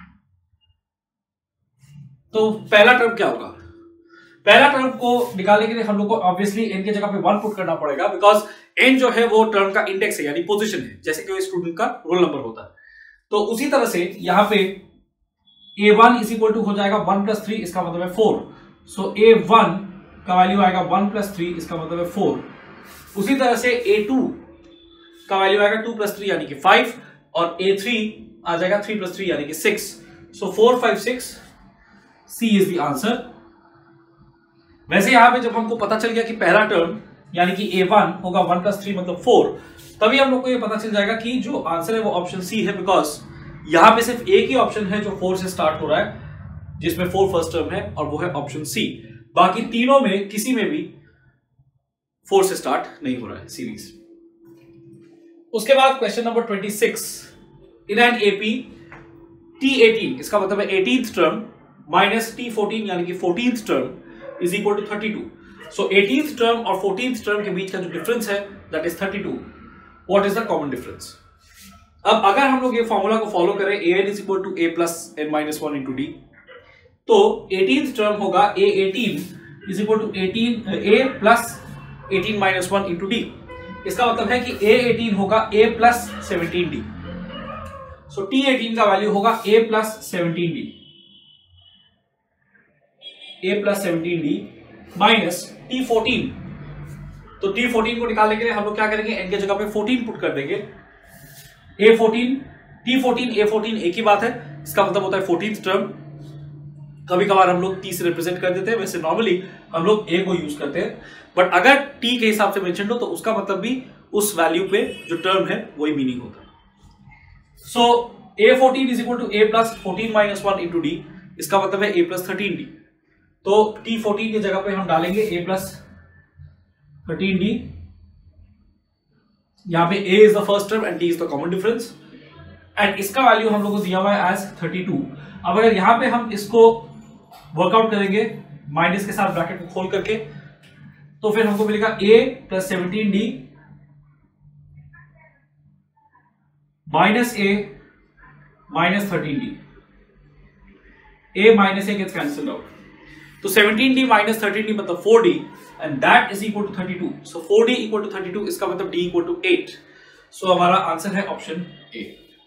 तो पहला टर्म क्या होगा? पहला टर्म को निकालने के लिए हम लोग को ऑब्वियसली एन की जगह पे वन पुट करना पड़ेगा, बिकॉज एन जो है वो टर्म का इंडेक्स है यानी पोजीशन है, जैसे कि स्टूडेंट का रोल नंबर होता है। तो उसी तरह से यहां पे a one is equal to हो जाएगा वन प्लस थ्री, इसका मतलब है फोर। सो ए वन का वैल्यू आएगा वन प्लस थ्री, इसका मतलब है फोर। उसी तरह से ए टू का वैल्यू आएगा टू प्लस थ्री यानी कि फाइव, और ए थ्री आ जाएगा थ्री प्लस थ्री यानी कि six. So four five six, c is the answer. वैसे यहां पे जब हमको पता चल गया कि पहला टर्म यानी कि ए वन होगा वन प्लस थ्री मतलब फोर, तभी हम लोग को ये पता चल जाएगा कि जो आंसर है वो ऑप्शन सी है, बिकॉज यहां पे सिर्फ एक ही ऑप्शन है जो फोर से स्टार्ट हो रहा है, जिसमें फोर फर्स्ट टर्म है, और वो है ऑप्शन सी। बाकी तीनों में किसी में भी फोर से स्टार्ट नहीं हो रहा है सीरीज। उसके बाद question number twenty six, in an AP t eighteen, इसका मतलब है eighteenth term minus t fourteen यानी कि fourteenth term is equal to thirty two. So eighteenth term और फोर्टीन्थ टर्म के बीच का जो डिफरेंस है that is thirty two. What is the common difference? अब अगर हम लोग ये फॉर्मूला को फॉलो करें a n is equal to a plus n minus one into d, तो एटीन्थ टर्म होगा a eighteen is equal to eighteen a plus eighteen minus one into d. इसका मतलब है कि ए एटीन होगा a plus seventeen d. So t eighteen का वैल्यू होगा a plus seventeen d, a plus seventeen d minus t fourteen. तो टी फोर्टीन को निकालने के लिए हम लोग क्या करेंगे, n के जगह पे फोर्टीन पुट कर देंगे। a fourteen, t fourteen, a fourteen एक ही बात है, इसका मतलब होता है फोर्टीन्थ टर्म। कभी कभार हम लोग t से रिप्रेजेंट कर देते हैं, वैसे नॉर्मली हम लोग a को यूज करते हैं, बट अगर t के हिसाब से मेंशन हो तो उसका मतलब भी उस वैल्यू पे जो टर्म है वही मीनिंग होता है। So a fourteen is equal to a plus fourteen minus one into d, इसका मतलब है a प्लस थर्टीन डी। तो t फोर्टीन की जगह पे हम डालेंगे a प्लस थर्टीन डी। यहां पे a is the first term and d is the common difference, and इसका वैल्यू हम लोग को दिया हुआ है एज थर्टी टू। अब अगर यहां पे हम इसको वर्कआउट करेंगे माइनस के साथ ब्रैकेट को खोल करके, तो फिर हमको मिलेगा a plus seventeen d minus a minus thirteen d. a minus a gets cancelled out, तो seventeen d minus thirteen d मतलब four d, and that is equal to thirty two. So four d equal to thirty two, इसका मतलब d equal to eight. So हमारा आंसर है ऑप्शन ए।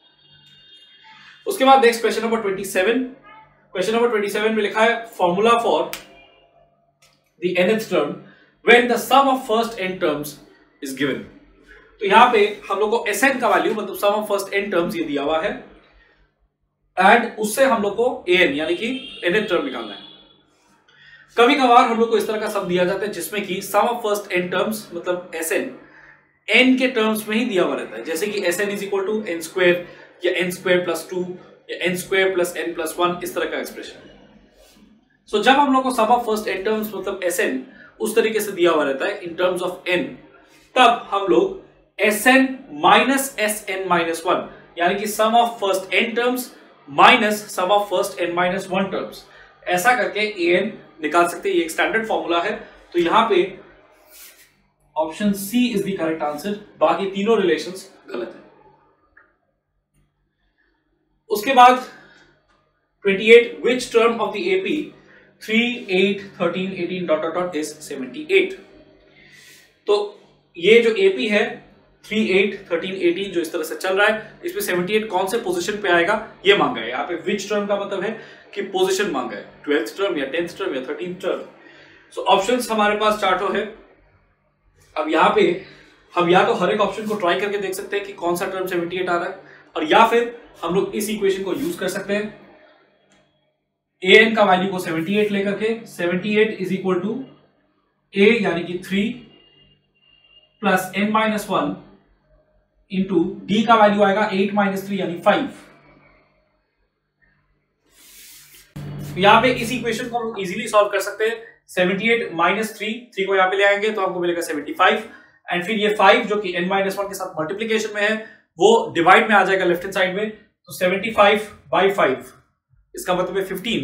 उसके बाद next question number twenty seven. Question number twenty seven में लिखा है formula for the nth term when the sum of first n terms is given। तो यहां पे हम लोग को Sn का वैल्यू मतलब sum of first n terms ये दिया हुआ है, एंड उससे हम लोग को An यानी कि nth टर्म निकालना है। कभी कभार हम लोग को इस तरह का सम दिया जाता है जिसमें कि sum of first n terms मतलब Sn n के टर्म्स में ही दिया हुआ रहता है, जैसे कि Sn is equal to n square या एन स्क्वायर प्लस टू या n square plus n plus one, इस तरह का एक्सप्रेशन। सो so, जब हम लोग को sum of first n terms मतलब Sn उस तरीके से दिया हुआ रहता है इन टर्म्स ऑफ n, तब हम लोग Sn minus s n minus one यानी कि sum of first n terms minus sum of first n minus one terms, ऐसा करके An निकाल सकते हैं। ये एक स्टैंडर्ड फॉर्मूला है। तो यहां पे option C is the correct answer, बाकी तीनों रिलेशंस गलत है। उसके बाद twenty eight, which term of the AP three, eight, thirteen, eighteen dot dot dot is seventy eight. तो ये जो एपी है थ्री, एट, थर्टीन, एटीन जो इस तरह से चल रहा है, इसमें सेवेंटी एट कौन से पोजीशन पे आएगा ये मांगा है। यहाँ पे विच टर्म का मतलब है कि पोजीशन मांगा है, ट्वेल्थ टर्म या टेंथ टर्म या थर्टीन टर्म। सो ऑप्शंस हमारे पास चार्टो है। अब यहाँ पे हम या तो हर एक ऑप्शन को ट्राई करके देख सकते हैं कि कौन सा टर्म सेवेंटी एट आ रहा है, और या फिर हम लोग इस इक्वेशन को यूज कर सकते हैं ए एन का वैल्यू को सेवेंटी एट लेकर के, seventy eight is equal to a यानी कि three plus n minus one into d का वैल्यू आएगा एट माइनस थ्री यानी फाइव। यहां पे इस इक्वेशन को हम इजीली सॉल्व कर सकते हैं। Seventy eight minus three, three को यहां पे ले आएंगे तो हमको मिलेगा सेवेंटी फाइव, एंड फिर ये फाइव जो कि n माइनस वन के साथ मल्टीप्लीकेशन में है वो डिवाइड में आ जाएगा लेफ्ट हैंड साइड में, तो सेवेंटी फाइव बाई फाइव इसका मतलब है fifteen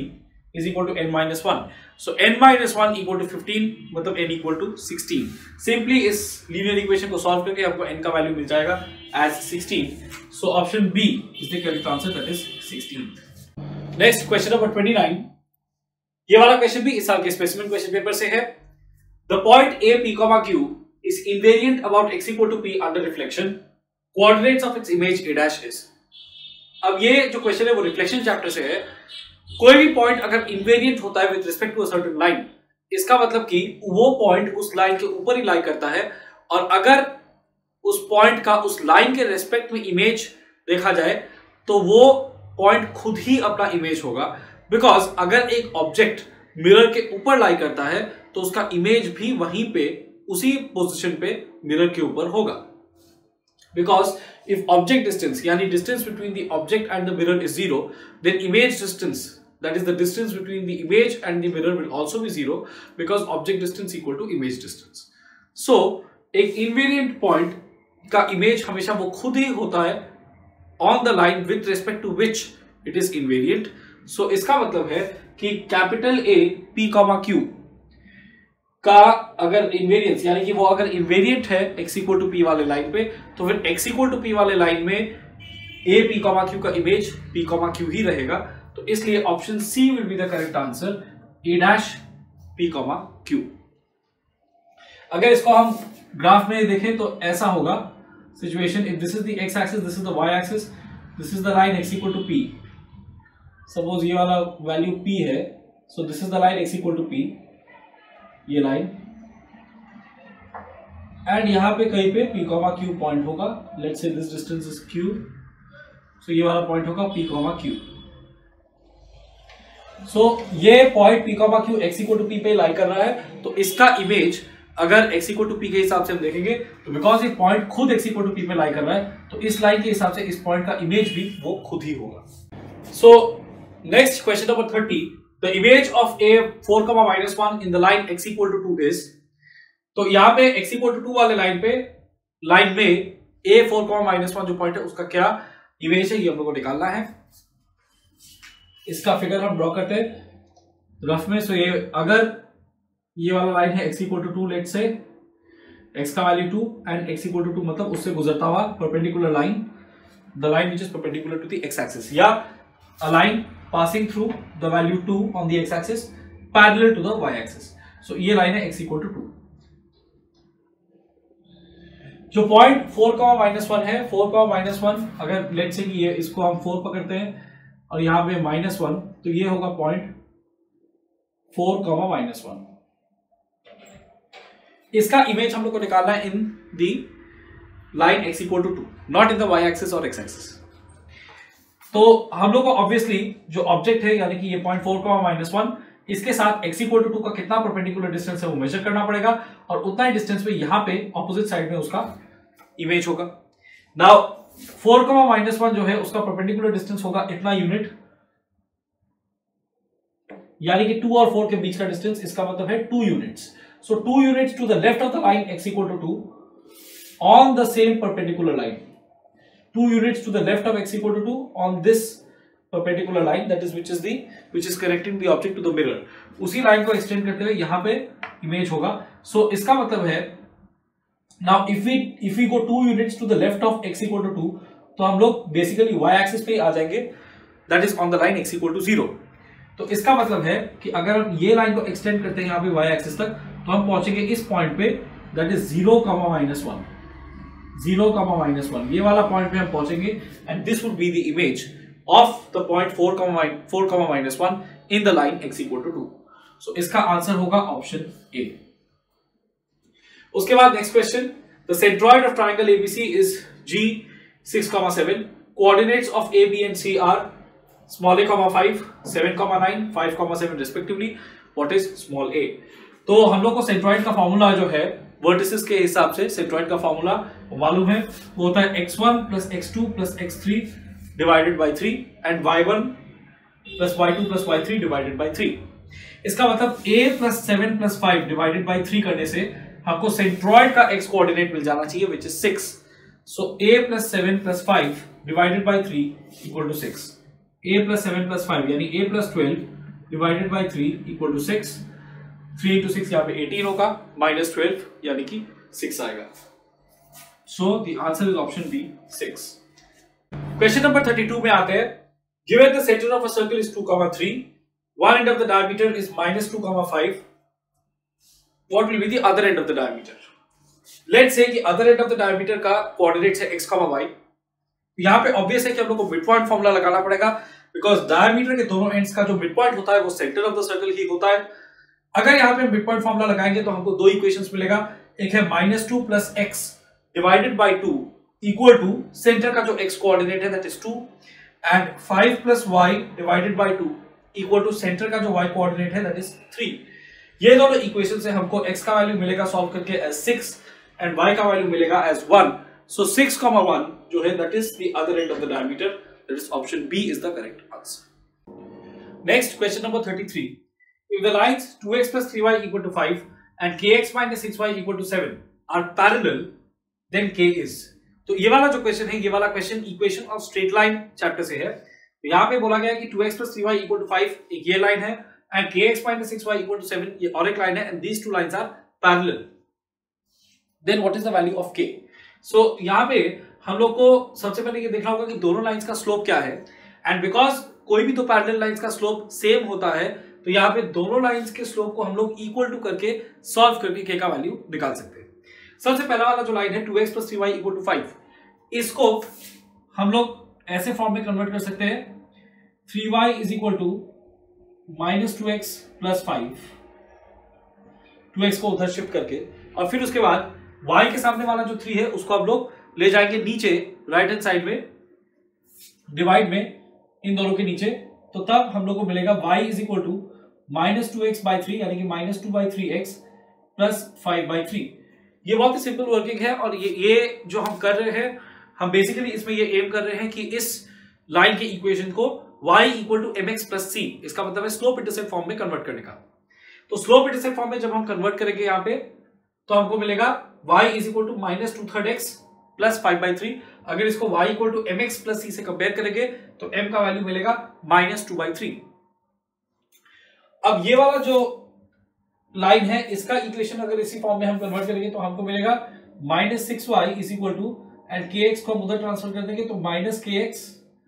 is equal to n minus one. So n minus one equal to fifteen, मतलब n equal to sixteen. Simply इस linear equation को solve करके आपको n का value मिल जाएगा as sixteen. So option B is the correct answer, that is sixteen. Next question number twenty-nine. ये वाला question भी इस साल के specimen question paper से है. The point A P comma Q is invariant about x equal to P under reflection. Coordinates of its image A dash is. अब ये जो question है वो reflection chapter से है. कोई भी पॉइंट अगर इनवेरिएंट होता है with respect to a certain line, इसका मतलब कि वो पॉइंट उस लाइन के ऊपर ही लाई करता है, और अगर उस पॉइंट का उस लाइन के रेस्पेक्ट में इमेज देखा जाए तो वो पॉइंट खुद ही अपना इमेज होगा. बिकॉज अगर एक ऑब्जेक्ट मिरर के ऊपर लाई करता है तो उसका इमेज भी वहीं पे उसी पोजीशन पे मिरर के ऊपर होगा. बिकॉज इफ ऑब्जेक्ट डिस्टेंस यानी distance between the object and the mirror is zero, then image distance, that is the distance between the image and the mirror, will also be zero because object distance equal to image distance. So एक invariant point का image हमेशा वो खुद ही होता है on the line with respect to which it is invariant. So इसका मतलब है कि capital A P comma Q का अगर invariance यानी कि वो अगर invariant है x equal to P वाले लाइन पे, तो फिर x equal to P वाले लाइन में A P comma Q का image P comma Q ही रहेगा. तो इसलिए option C will be the correct answer, A dash P comma Q. अगर इसको हम ग्राफ में देखें तो ऐसा होगा situation. If this is the x axis, this is the y axis, this is the line x equal to P. Suppose ये वाला वैल्यू पी है, so this is the line x equal to P, ये लाइन, एंड यहां पे कहीं पे पी कॉमा क्यू पॉइंट होगा. Let's say this distance is Q, so ये वाला पॉइंट होगा P comma Q. So so, ये point P comma Q x equal to P पे लाई कर रहा है, तो इसका इमेज अगर x इक्वल टू P के हिसाब से हम देखेंगे तो बिकॉज ये पॉइंट खुद x इक्वल टू P पे लाई कर रहा है, तो इस लाइन के हिसाब से इस पॉइंट का इमेज भी वो खुद ही होगा. So next question number thirty. The image of a four comma minus one in the line x equal to two is. तो यहाँ पे x इक्वल टू टू वाले लाइन पे लाइन में a four comma minus one जो पॉइंट है उसका क्या इमेज है, ये हम लोग को निकालना है. इसका फिगर हम ड्रॉ करते हैं रफ में. सो ये अगर ये वाला लाइन है x equal to two, let say x का value two and x equal to two, मतलब उससे गुजरता हुआ perpendicular line, the line which is perpendicular to the x axis, या a line passing through the value two on the x axis parallel to the y axis. So ये लाइन है x इक्वल टू टू. जो point four comma minus one है, फोर कॉमा माइनस वन, अगर लेट से कि ये इसको हम फोर पकड़ते हैं और यहां पे माइनस वन, तो ये होगा point four comma minus one. इसका इमेज हम लोग को निकालना है in the line x equal to two, not in the y axis और x एक्सिस. तो हम लोग को ऑब्वियसली जो ऑब्जेक्ट है यानी कि ये point four comma minus one, इसके साथ x इक्वल टू टू का कितना परपेंडिकुलर डिस्टेंस है वो मेजर करना पड़ेगा, और उतना ही डिस्टेंस पे यहां पे ऑपोजिट साइड में उसका इमेज होगा. Now four comma minus one जो है उसका परपेंडिकुलर डिस्टेंस होगा इतना यूनिट, यानी कि टू और फोर के बीच का डिस्टेंस, इसका मतलब है two units. So two units to the left of the line x equal to two on the same perpendicular line, two units to the left of x equal to two on this perpendicular line, that is which is the which is connecting the object to the mirror. उसी लाइन को एक्सटेंड करते हुए यहां पे इमेज होगा. सो so, इसका मतलब है now if we if we go two units to the left of x equal to two, तो हम लोग बेसिकली y एक्सिस पे आ जाएंगे, that is on the line x equal to zero. तो इसका मतलब है कि अगर हम ये लाइन को एक्सटेंड करते हैं यहाँ पे y एक्सिस तक, तो हम पहुंचेंगे इस पॉइंट पे, that is zero comma minus one, zero comma minus one, ये वाला पॉइंट पे हम पहुंचेंगे, and this would be the image of the point four comma minus one in the line x equal to two. So इसका आंसर होगा ऑप्शन ए. उसके बाद next question. The centroid of triangle ABC is G six comma seven. Coordinates of A B and C are small a comma five, seven comma nine, five comma seven respectively. What is small a? तो हम लोग को सेंट्रॉइड का फॉर्मूला जो है वर्टिसेस के हिसाब से सेंट्रॉइड का फॉर्मूला मालूम है, वो होता है x one plus x two plus x three divided by three and y one plus y two plus y three divided by three. इसका मतलब a plus seven plus five divided by three करने से आपको सेंट्रॉइड का x कोऑर्डिनेट मिल जाना चाहिए which is six. So a plus seven plus five divided by three equal to six. a plus seven plus five यानी a plus twelve divided by three equal to six, three into six यहाँ पे एटीन होगा, माइनस ट्वेल्व यानी कि सिक्स आएगा। So the answer is option B six. Question number thirty two में आते हैं, given the centre of a circle is two comma three, one end of the diameter is minus two comma five, what will be the other end of the diameter. Let's say कि other end of the diameter का कोऑर्डिनेट्स है x, y। यहाँ पे ऑब्वियस है कि हम लोग को मिड पॉइंट फॉर्मूला लगाना पड़ेगा, बिकॉज डायमीटर के दोनों एंड्स का जो मिड पॉइंट होता है वो सेंटर ऑफ द सर्कल ही होता है। अगर यहाँ पे मिड पॉइंट फॉर्मूला लगाएंगे तो हमको दो इक्वेशंस मिलेगा, एक है minus two plus x divided by two equal to centre का जो x कोऑर्डिनेट है that is two, and five plus y divided by two equal to centre का जो y कोऑर्डिनेट है दैट इज थ्री। ये दोनों इक्वेशन से हमको x का वैल्यू मिलेगा सॉल्व करके एज सिक्स एंड y का वैल्यू मिलेगा as one. So six comma one जो है that is the other end of the diameter, that is option B is the correct answer. Next question number thirty three, if the lines two x plus three y equal to five and kx minus six y equal to seven are parallel, then k is। तो ये वाला जो क्वेश्चन है, ये वाला question equation of straight line chapter से है। तो यहाँ पे बोला गया है कि two x plus three y equal to five एक ये लाइन है, and kx minus six y equal to seven ये और एक लाइन है, and these two lines are parallel, then what is the value of k। so यहाँ पे हम लोग को सबसे पहले ये देखना होगा कि दोनों लाइंस का स्लोप क्या है, एंड बिकॉज कोई भी तो पैरेलल लाइंस का स्लोप सेम होता है, तो यहाँ पे दोनों लाइंस के स्लोप को हम लोग इक्वल टू करके सॉल्व करके k का वैल्यू निकाल सकते हैं। सबसे पहला वाला जो लाइन है two x plus three y equal to five, इसको हम लोग ऐसे फॉर्म में कन्वर्ट कर सकते हैं, three y is equal to minus two x plus five, two x को उधर शिफ्ट करके, और फिर उसके बाद y के सामने वाला जो थ्री है उसको हम लोग ले जाएंगे नीचे राइट हैंड साइड में, डिवाइड में इन दोनों के नीचे, तो तब हम लोग को मिलेगा y is equal to minus two x by three यानी कि minus two by three x plus five by three. ये बहुत ही सिंपल वर्किंग है, और ये ये जो हम कर रहे हैं, हम बेसिकली इसमें ये एम कर रहे हैं कि इस लाइन के इक्वेशन को y equal to m x plus c, इसका मतलब है स्लोप इंटरसेप्ट फॉर्म में कन्वर्ट करने का। तो स्लोप इंटरसेप्ट फॉर्म में जब हम कन्वर्ट करेंगे यहाँ पे, तो हमको मिलेगा y is equal to minus two third x plus five by three. अगर इसको y equal to m x plus c से कंपेयर करेंगे तो m का वैल्यू मिलेगा माइनस टू बाई थ्री। अब ये वाला जो लाइन है इसका इक्वेशन अगर इसी फॉर्म में हम कन्वर्ट करेंगे तो हमको मिलेगा minus six y is equal to, two के एक्स को हम उधर ट्रांसफर कर देंगे तो minus k x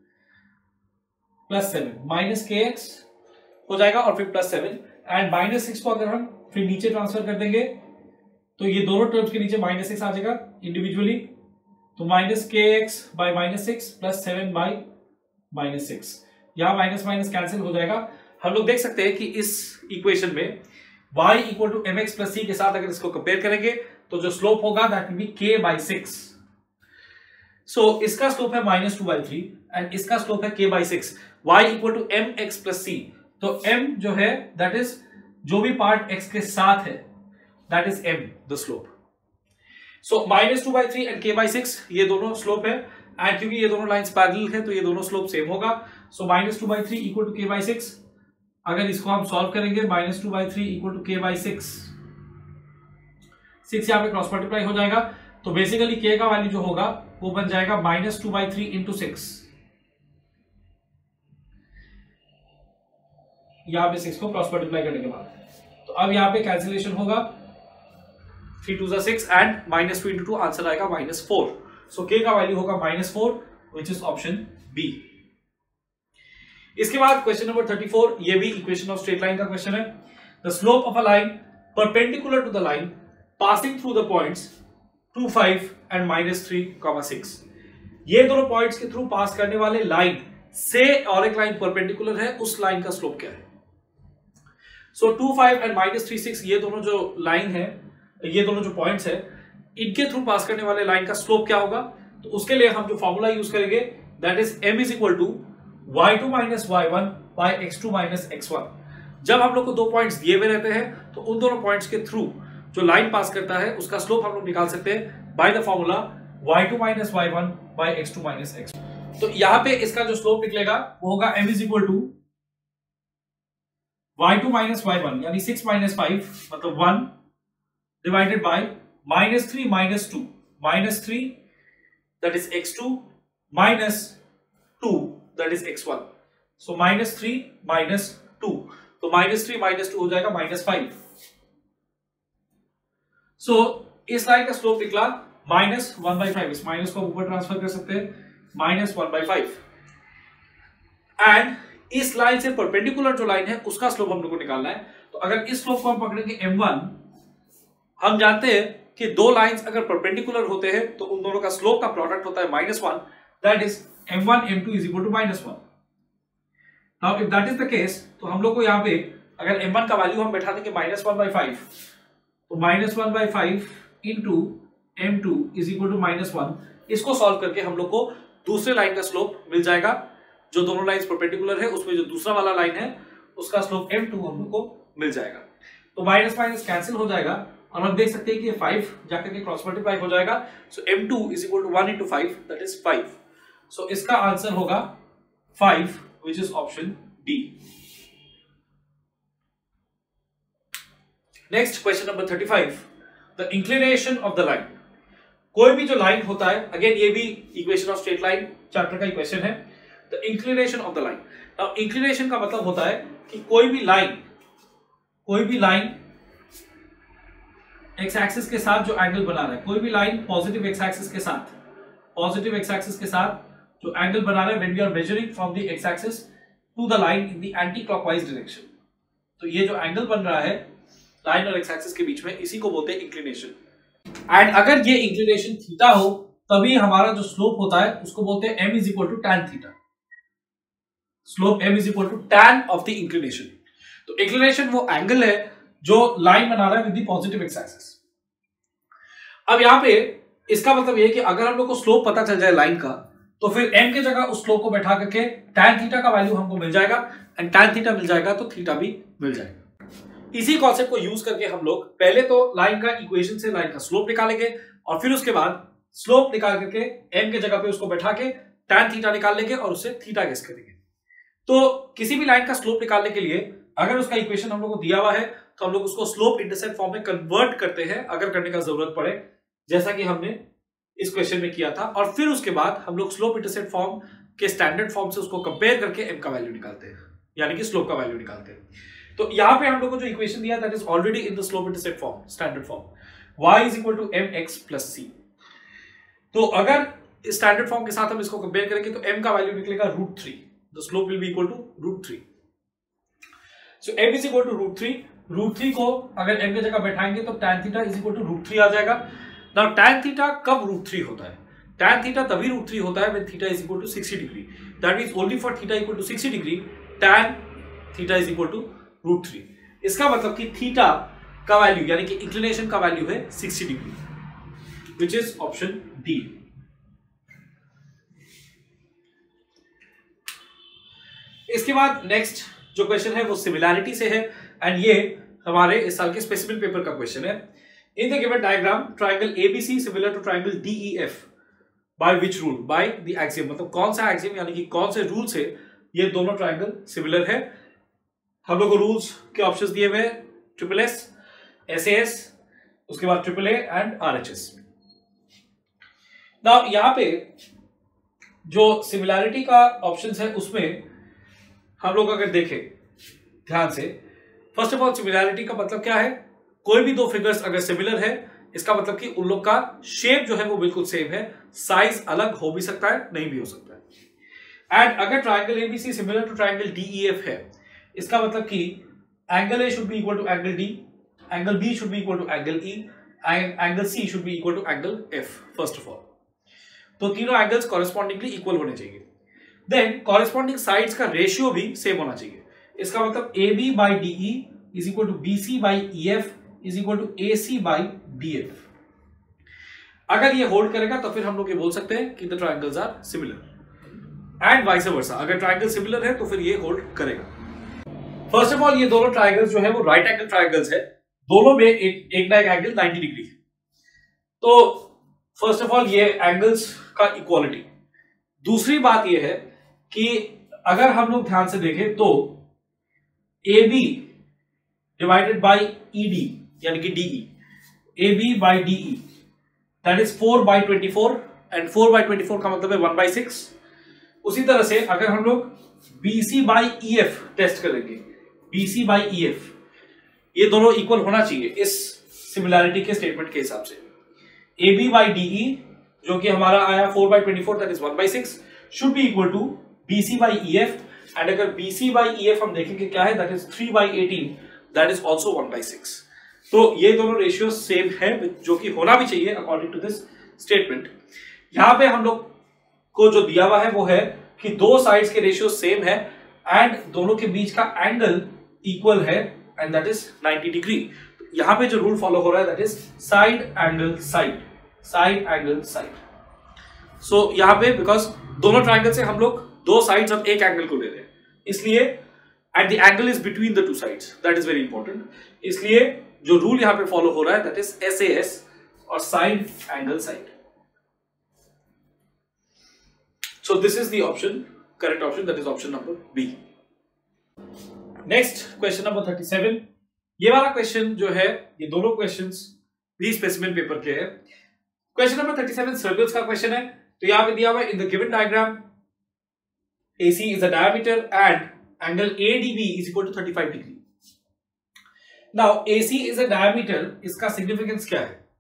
plus seven, minus k x हो जाएगा और फिर plus seven, and minus six को अगर हम फिर नीचे ट्रांसफर कर देंगे तो ये दोनों टर्म्स के नीचे माइनस सिक्स आ जाएगा इंडिविजुअली, तो minus k x by minus six plus seven by minus six, यहां माइनस माइनस कैंसिल हो जाएगा। हम लोग देख सकते हैं कि इस इक्वेशन में y equal to m x plus c के साथ अगर इसको कंपेयर करेंगे तो जो स्लोप होगा that will be k by six. So इसका स्लोप है minus two by three and इसका स्लोप है k by six, y equal to m x plus c. तो m जो है दैट इज जो भी पार्ट x के साथ है that is m the slope. So minus two by three and k by six ये दोनों स्लोप है, एंड क्योंकि ये दोनों लाइंस पैरेलल है तो ये दोनों स्लोप सेम होगा। So minus two by three equal to k by six, अगर इसको हम सॉल्व करेंगे minus two by three equal to k by six, six यहाँ पे क्रॉस मल्टीप्लाई हो जाएगा, तो बेसिकली के का वैल्यू जो होगा वो बन जाएगा minus two by three into six, यहाँ पे सिक्स को क्रॉस मल्टीप्लाई करने के बाद, तो अब यहाँ पे कैंसिलेशन होगा, थ्री टू जा six and minus two into two answer आएगा माइनस फोर। सो के का वैल्यू होगा minus four which is option B. इसके बाद क्वेश्चन नंबर थर्टी फोर, ये भी इक्वेशन ऑफ स्ट्रेट लाइन का क्वेश्चन है। The slope of a line perpendicular to the line passing through the points two five and minus three comma six. ये दोनों पॉइंट्स के थ्रू पास करने वाले लाइन से और एक लाइन परपेंडिकुलर है, उस लाइन का स्लोप क्या है। So two five and minus three six ये दोनों जो लाइन है, ये दोनों जो पॉइंट्स है, इनके थ्रू पास करने वाले लाइन का स्लोप क्या होगा। तो उसके लिए हम जो फॉर्मूला यूज करेंगे that is m is equal to y two minus y one by x two minus x one. जब हम लोग को दो पॉइंट्स दिए हुए रहते हैं तो उन दोनों पॉइंट्स के थ्रू जो लाइन पास करता है उसका स्लोप हम लोग निकाल सकते हैं by the formula y two minus y one by x two minus x. तो यहां पे इसका जो स्लोप निकलेगा वो होगा m is equal to y two minus y one यानी सिक्स माइनस फाइव मतलब one divided by minus three minus two, minus three that is x two minus two that is एक्स वन. So minus three minus two. तो माइनस थ्री माइनस टू हो जाएगा माइनस फाइव। सो इस लाइन का स्लोप निकला माइनस वन बाई फाइव। इस माइनस को ऊपर ट्रांसफर कर सकते हैं, minus one by five. And इस लाइन से परपेंडिकुलर जो लाइन है उसका स्लोप हम लोग को निकालना है। तो अगर इस स्लोप को हम पकड़ेंगे एम वन, हम जानते हैं कि दो लाइंस अगर परपेंडिकुलर होते हैं तो उन दोनों का स्लोप का प्रोडक्ट होता है minus one, that is m one m two is equal to minus one. Now if that is the case, तो हम लोग को यहाँ पे अगर एम वन का वैल्यू हम बैठा देंगे माइनस वन बाई फाइव, तो minus one by five into m two is equal to minus one. इसको सॉल्व करके हम लोग को दूसरे लाइन का स्लोप मिल जाएगा। जो दोनों लाइंस परपेंडिकुलर है उसमें जो दूसरा वाला लाइन है उसका स्लोप एम टू हम लोग को मिल जाएगा। तो माइनस माइनस कैंसिल हो जाएगा और हम देख सकते हैं कि फाइव जाकर के क्रॉस मल्टीप्लाई हो जाएगा। So m two is equal to one into five, that is five. So इसका आंसर होगा five, which is option D. Next question number thirty five, the inclination of the line. कोई भी जो लाइन होता है, अगेन ये भी equation of straight line chapter का इक्वेशन है, the inclination of the line. Now inclination का मतलब होता है कि कोई भी लाइन कोई भी लाइन एक्स एक्सिस के साथ जो एंगल बना रहा है, कोई भी लाइन पॉजिटिव एक्स एक्सिस के साथ पॉजिटिव एक्स एक्सिस के साथ जो एंगल बना रहा है when we are measuring from the x axis to the line in the anticlockwise direction. तो ये जो एंगल बन रहा है लाइन और एक्स एक्सिस के बीच में, इसी को बोलते हैं इंक्लिनेशन। एंड अगर ये इंक्लिनेशन थीटा हो तभी हमारा जो स्लोप होता है उसको बोलते हैं m is equal to tan theta. Slope m is equal to tan of the inclination. तो इंक्लिनेशन वो एंगल है जो लाइन बना रहा है with the positive x axis. अब यहां पे इसका मतलब ये है कि अगर हम लोग को स्लोप पता चल जाए लाइन का, तो फिर m की जगह उस स्लोप को बैठा करके टैन थीटा का वैल्यू हमको मिल जाएगा, एंड टैन थीटा मिल जाएगा तो थीटा भी मिल जाएगा। इसी कॉन्सेप्ट को यूज करके हम लोग पहले तो लाइन का इक्वेशन से लाइन का स्लोप निकालेंगे और फिर उसके बाद स्लोप निकाल करके m के जगह पे उसको बैठा के टैन थीटा निकाल लेंगे और उससे थीटा गेस करेंगे। तो किसी भी लाइन का स्लोप निकालने के लिए अगर उसका इक्वेशन हम लोग को दिया हुआ है तो हम लोग उसको स्लोप इंटरसेप्ट फॉर्म में कन्वर्ट करते हैं अगर करने का जरूरत पड़े, जैसा कि हमने इस क्वेश्चन में किया था। और फिर उसके बाद हम लोग स्लोप इंटरसेप्ट फॉर्म के स्टैंडर्ड फॉर्म से उसको कंपेयर करके m का वैल्यू निकालते हैं, यानी कि स्लोप का वैल्यू निकालते हैं। तो यहां पे हम लोग को जो इक्वेशन दिया that is already in the slope intercept form, standard form y is equal to m x plus c. तो अगर स्टैंडर्ड फॉर्म के साथ हम इसको कंपेयर करेंगे तो m का वैल्यू निकलेगा root three, the slope will be equal to root three. So m is equal to root three. Root three को अगर m की जगह बैठाएंगे तो tan theta is equal to root three आ जाएगा। नाउ tan थीटा कब रूट थ्री होता है? tan थीटा तभी रूट थ्री होता है when theta is equal to sixty degree. That means only for theta equal to sixty degree tan theta is equal to root three. इसका मतलब कि थीटा का वैल्यू यानी कि इंक्लिनेशन का वैल्यू है sixty degree, which is option D. इसके बाद नेक्स्ट जो क्वेश्चन है वो सिमिलैरिटी से है, एंड ये हमारे इस साल के स्पेसिफिक पेपर का क्वेश्चन है। In the given diagram triangle ABC similar to triangle DEF by which rule? By the axiom. मतलब कौन सा एक्सियम यानी कि कौन से रूल से ये दोनों ट्रायंगल सिमिलर है? हम लोग को रूल्स के ऑप्शंस दिए हुए ट्रिपल एस, एस एस, उसके बाद triple A and R H S. Now यहां पे जो सिमिलैरिटी का ऑप्शंस है उसमें हम लोग अगर देखें ध्यान से, फर्स्ट ऑफ ऑल सिमिलैरिटी का मतलब क्या है? कोई भी दो फिगर्स अगर सिमिलर है इसका मतलब कि उन लोग का शेप जो है वो बिल्कुल सेम है, साइज अलग हो भी सकता है नहीं भी हो सकता है। एंड अगर triangle ABC similar to triangle DEF है, इसका मतलब कि angle A should be equal to angle D, angle B should be equal to angle E, angle C should be equal to angle F. First of all तो तीनों एंगल्स कॉरेस्पॉन्डिंगली इक्वल होने चाहिए। देन कॉरेस्पॉन्डिंग साइड्स का रेशियो भी सेम होना चाहिए। इसका मतलब A B by D E is equal to B C by E F is equal to A C by D F. अगर ये होल्ड करेगा तो फिर हम लोग ये बोल सकते हैं कि the triangles are similar, and vice versa. अगर ट्रायंगल सिमिलर है तो फिर ये होल्ड करेगा। फर्स्ट ऑफ ऑल ये दोनों ट्रायंगल्स जो है वो राइट एंगल ट्रायंगल्स है, दोनों में एक एक ना एक एंगल नाइंटी डिग्री है। तो फर्स्ट ऑफ ऑल ये एंगल्स का इक्वालिटी। दूसरी बात ये है कि अगर हम लोग ध्यान से देखें तो A B divided by E D यानी कि DE, A B by DE that is four by twenty four, and four by twenty four का मतलब है वन बाई सिक्स। उसी तरह से अगर हम लोग B C by E F test करेंगे, बीसी बाई ईएफ ये दोनों इक्वल होना चाहिए इस सिमिलैरिटी के स्टेटमेंट के हिसाब से। एबी बाई डीई जो कि हमारा आया four by twenty four that is one by six should be equal to BC by EF, and अगर बीसी बाई ईएफ हम देखेंगे क्या है that is three by eighteen that is also one by six. तो ये दोनों रेशियो सेम है जो कि होना भी चाहिए अकॉर्डिंग टू दिस स्टेटमेंट। यहां पे हम लोग को जो दिया हुआ है वो है कि दो साइड्स के रेशियो सेम है एंड दोनों के बीच का एंगल इक्वल है and that is ninety degree. यहां पे जो रूल फॉलो हो रहा है that is side angle side, side angle side. So यहां पे बिकॉज दोनों ट्रायंगल से हम लोग दो साइड्स अब एक एंगल को ले रहे हैं, इसलिए and the angle is between the two sides that is very important, इसलिए जो रूल यहां पे फॉलो हो रहा है that is S A S और side angle side. So this is the option, correct option, that is option number B. Next question number thirty-seven. ये वाला क्वेश्चन जो है ये दोनों क्वेश्चंस भी स्पेसिमेन पेपर के हैं। क्वेश्चन नंबर thirty-seven सर्कल्स का क्वेश्चन है। तो यहां पे दिया हुआ है in the given diagram A C is a diameter and angle A D B is equal to thirty-five degree. Now A C is a diameter, इसका सिग्निफिकेंस क्या है?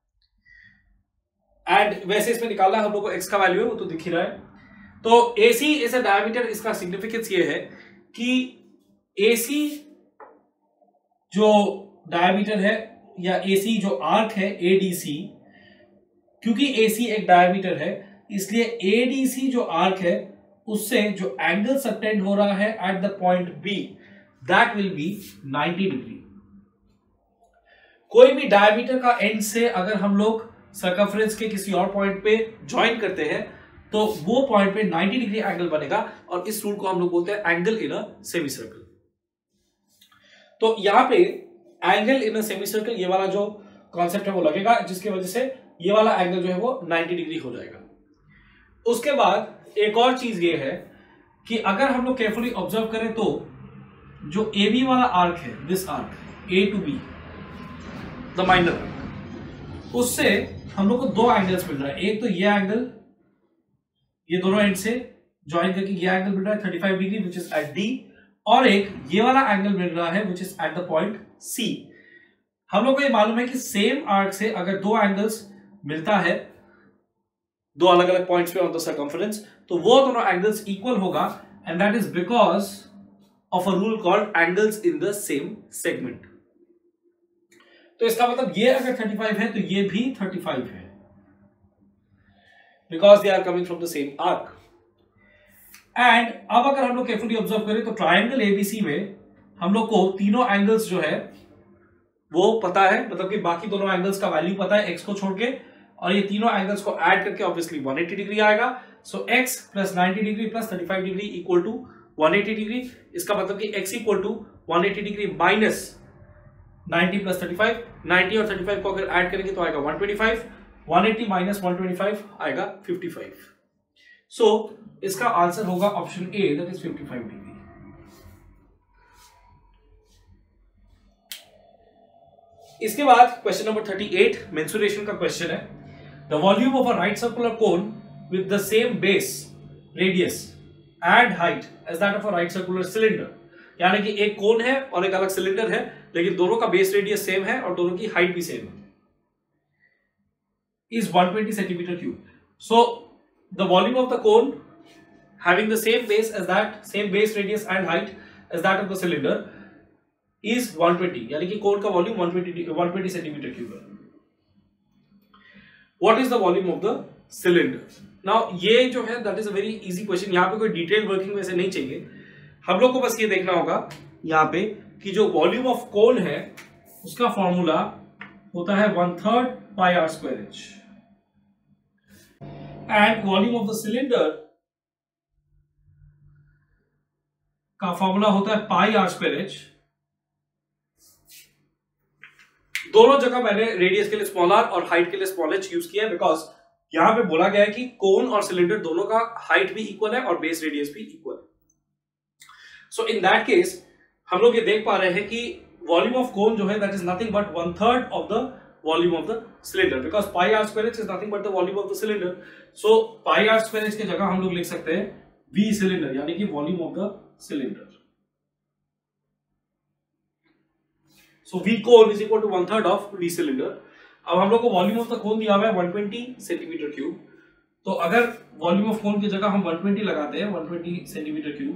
एंड वैसे इसमें निकालना है हम लोग को x का वैल्यू है वो तो दिख ही रहा है। तो A C is a diameter, इसका सिग्निफिकेंस ये है कि A C जो डायमीटर है या A C जो आर्क है A D C, क्योंकि A C एक डायमीटर है इसलिए A D C जो आर्क है उससे जो एंगल सबटेंड हो रहा है at the point B that will be ninety degree. कोई भी डायमीटर का एंड से अगर हम लोग सर्कमफ्रेंस के किसी और पॉइंट पे ज्वाइन करते हैं तो वो पॉइंट पे नाइंटी डिग्री एंगल बनेगा और इस रूल को हम लोग बोलते हैं angle in a semicircle. तो यहां पे angle in a semicircle ये वाला जो कॉन्सेप्ट है वो लगेगा जिसकी वजह से ये वाला एंगल जो है वो नाइंटी डिग्री हो जाएगा। उसके बाद एक और चीज ये है कि अगर हम लोग केयरफुली ऑब्जर्व करें तो जो ए बी वाला आर्क है, this arc A to B the minor arc, उससे हम लोग को दो एंगल्स मिल रहा है। एक तो ये एंगल, ये दोनों एंड से ज्वाइन करके ये एंगल मिल रहा है thirty five degree which is at D, और एक ये वाला एंगल मिल रहा है which is at the point C. हम लोग को ये मालूम है कि सेम आर्क से अगर दो एंगल्स मिलता है दो अलग अलग पॉइंट्स पे ऑन द सर्कमफरेंस तो वो दोनों एंगल्स इक्वल होगा and that is because of a rule called angles in the same segment. तो इसका मतलब ये अगर थर्टी फाइव है तो ये भी थर्टी फाइव है because they are coming from the same arc. And अब अगर हम लोग केयरफुली ऑब्जर्व करें तो ट्रायंगल एबीसी में हम लोग को तीनों एंगल्स जो है वो पता है, मतलब कि बाकी दोनों एंगल्स का वैल्यू पता है x को छोड़ के, और ये तीनों एंगल्स को ऐड करके ऑब्वियसली वन एटी डिग्री आएगा। So x plus ninety degree plus thirty five degree equal to one eighty degree. इसका मतलब कि x equal to one eighty degree minus ninety plus thirty five, ninety और थर्टी फाइव को अगर ऐड करेंगे तो आएगा one twenty five, one eighty minus one twenty five आएगा फिफ्टी फाइव। सो इसका आंसर होगा option A that is fifty five degree. इसके बाद question number thirty eight mensuration का क्वेश्चन है। The volume of a right circular cone with the same base radius and height as that of a right circular cylinder, यानी कि एक कोन है और एक अलग सिलेंडर है लेकिन दोनों का बेस रेडियस सेम है और दोनों की हाइट भी सेम है, is one hundred twenty centimeter cube. So the volume of the cone having the same base as that, same base radius and height as that of the cylinder is one hundred twenty, यानी कि कोन का volume one hundred twenty centimeter cube है। What is the volume of the cylinder? Now ये जो है that is a very easy question, यहाँ पे कोई डिटेल वर्किंग वैसे नहीं चाहिए, हम लोग को बस ये देखना होगा यहाँ पे कि जो वॉल्यूम ऑफ कोन है उसका फॉर्मूला होता है one third pi r square h and volume of the cylinder का फॉर्मूला होता है पाई आर स्क्वायर एच। दोनों जगह मैंने रेडियस के लिए स्मॉल आर और हाइट के लिए स्मॉल एच यूज किया है बिकॉज यहां पे बोला गया है कि कोन और सिलेंडर दोनों का हाइट भी इक्वल है और बेस रेडियस भी इक्वल है। सो इन दैट केस हम लोग ये देख पा रहे हैं कि वॉल्यूम ऑफ कोन जो है that is nothing but one third of the volume of the cylinder because pi r square h is nothing but the volume of the cylinder. So pi r square h की जगह हम लोग लिख सकते हैं वी सिलेंडर यानी कि volume of the cylinder. So V cone is equal to one third of V cylinder. अब हम लोग को वॉल्यूम ऑफ द कोन दिया हुआ है वन ट्वेंटी सेंटीमीटर क्यूब, तो अगर वॉल्यूम ऑफ कोन की जगह हम वन ट्वेंटी लगाते हैं वन ट्वेंटी सेंटीमीटर क्यूब,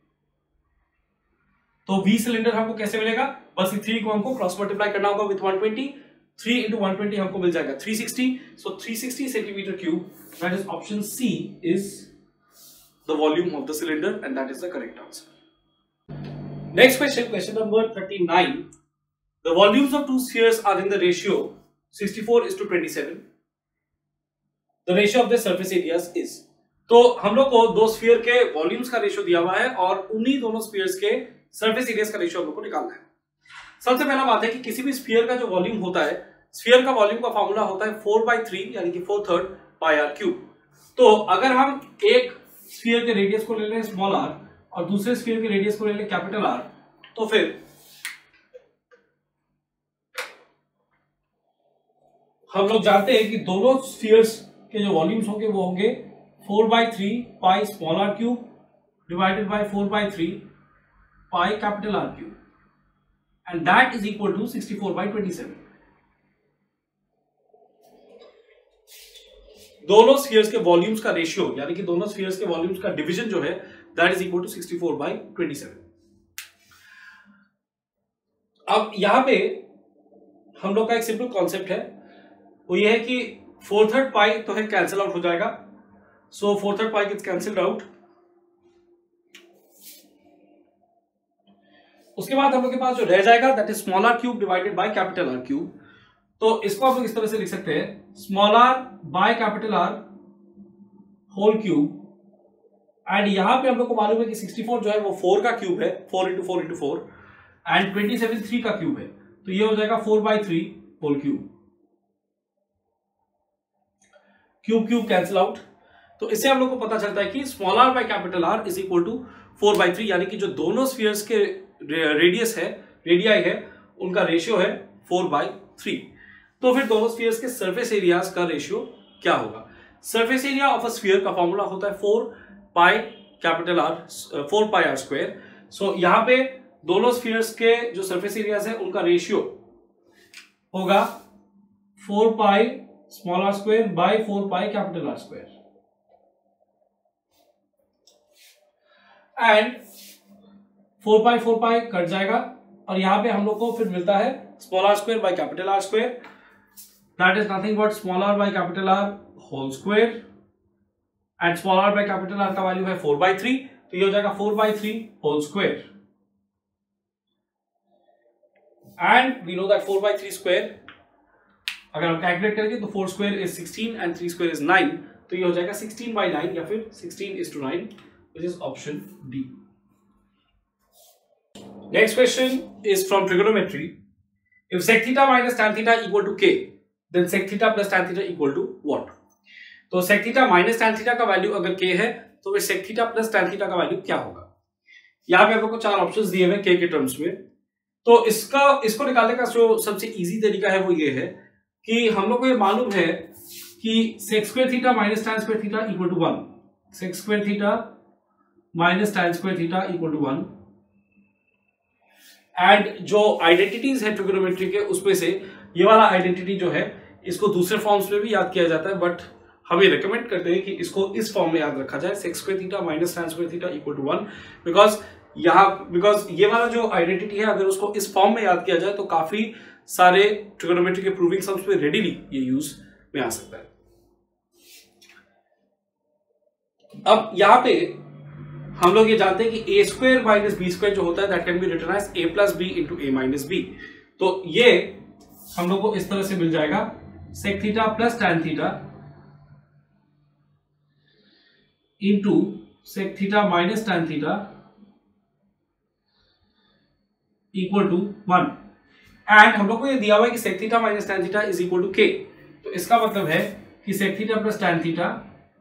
तो वी सिलेंडर हमको कैसे मिलेगा? बस थ्री को हमको क्रॉस मल्टीप्लाई करना होगा with one twenty, three into one twenty हमको मिल जाएगा three sixty, so three sixty centimetre cube, that is option C is the volume of the cylinder and that is the correct answer. Next question, question number thirty nine, the volumes of two spheres are in the ratio sixty four is to twenty seven, the ratio of the surface areas is. तो हम लोग को दो स्फीयर के वॉल्यूम्स का रेशियो दिया हुआ है और उन्हीं दोनों स्फीयर्स के सरफेस एरियाज का रेशियो हम लोग को निकालना है। सबसे पहला बात है कि किसी भी स्फीयर का जो वॉल्यूम होता है, स्फीयर का वॉल्यूम का फॉर्मूला होता है फोर बाई थ्री यानी कि four third pi r cube. तो अगर हम एक स्फीयर के रेडियस को ले लें स्मॉल आर और दूसरे स्फीयर के रेडियस को ले लें कैपिटल आर, तो फिर हम लोग जानते हैं कि दोनों स्फीयर्स के जो वॉल्यूम्स होंगे वो होंगे four by three pi small r cube divided by four by three pi capital r cube, and that is equal to sixty four by twenty seven. दोनों स्फीयर्स के वॉल्यूम्स का रेशियो यानी कि दोनों स्फीयर्स के वॉल्यूम्स का डिवीजन जो है that is equal to sixty four by twenty seven. अब यहां पे हम लोग का एक सिंपल कॉन्सेप्ट है, वो ये है कि फोर थर्ड पाई तो है कैंसिल आउट हो जाएगा, so four third pi gets cancelled out. उसके बाद हम लोग के पास जो रह जाएगा that is small r cube divided by capital r cube. तो इसको आप लोग इस तरह से लिख सकते हैं small r by capital r whole cube, and यहां पे हम लोग को मालूम है कि सिक्सटी फोर जो है वो फोर का क्यूब है, four into four into four, and twenty seven three का क्यूब है, तो ये हो जाएगा four by three whole cube. Cube cube cancel out, तो इससे हम लोग को पता चलता है कि small r by capital r is equal to four by three, यानी कि जो दोनों स्फीयर्स के रेडियस है रेडियाई है उनका रेशियो है फोर बाई थ्री। तो फिर दोनों स्फीयर्स के सरफेस एरियाज का रेशियो क्या होगा? Surface area of a sphere का फॉर्मूला होता है four pi capital r four pi r square. So यहां पे दोनों स्फीयर्स के जो सरफेस एरियाज है उनका रेशियो होगा four pi small r square by four pi capital r square, and four pi four pi cut जाएगा और यहां पे हम लोग को फिर मिलता है small r square by capital r square, that is nothing but small r by capital r whole square, and small r by capital r का वैल्यू है फोर बाई थ्री, तो ये हो जाएगा four by three whole square, and we know that four by three square अगर हम कैलकुलेट करेंगे तो four square is sixteen and three square is nine, तो ये हो जाएगा सिक्सटीन बाई नाइन या फिर sixteen is to nine, which is option D. Next question is from trigonometry. If sec theta minus tan theta equal to k, then sec theta plus tan theta equal to what? तो sec theta minus tan theta का वैल्यू अगर k है तो फिर sec theta plus tan theta का वैल्यू क्या होगा? यहाँ पे आप लोग को चार ऑप्शंस दिए हुए k के टर्म्स में, तो इसका इसको निकालने का जो सबसे इजी तरीका है वो ये है कि हम लोग को ये मालूम है कि sec square theta minus tan square theta equal to one, sec square theta minus tan square theta equal to one, and जो आइडेंटिटीज है ट्रिगोनोमेट्री के उसमें से ये वाला आइडेंटिटी जो है इसको दूसरे फॉर्म्स में भी याद किया जाता है, बट हम ये रिकमेंड करते हैं कि इसको इस फॉर्म में याद रखा जाए sec square theta minus tan square theta equal to one, because यहाँ बिकॉज ये वाला जो आइडेंटिटी है अगर उसको इस फॉर्म में याद किया जाए तो काफी सारे ट्रिगोनोमेट्री के प्रूविंग सम्स में रेडिली ये यूज में आ सकता है। अब यहाँ पे हम लोग ये जानते हैं कि a square minus b square जो होता है that can be written as a plus b into a minus b, तो ये हम लोग को इस तरह से मिल जाएगा sec theta plus tan theta into sec theta minus tan theta equal to one, and हम लोग को ये दिया हुआ है कि sec theta minus tan theta is equal to k, तो इसका मतलब है कि sec theta plus tan theta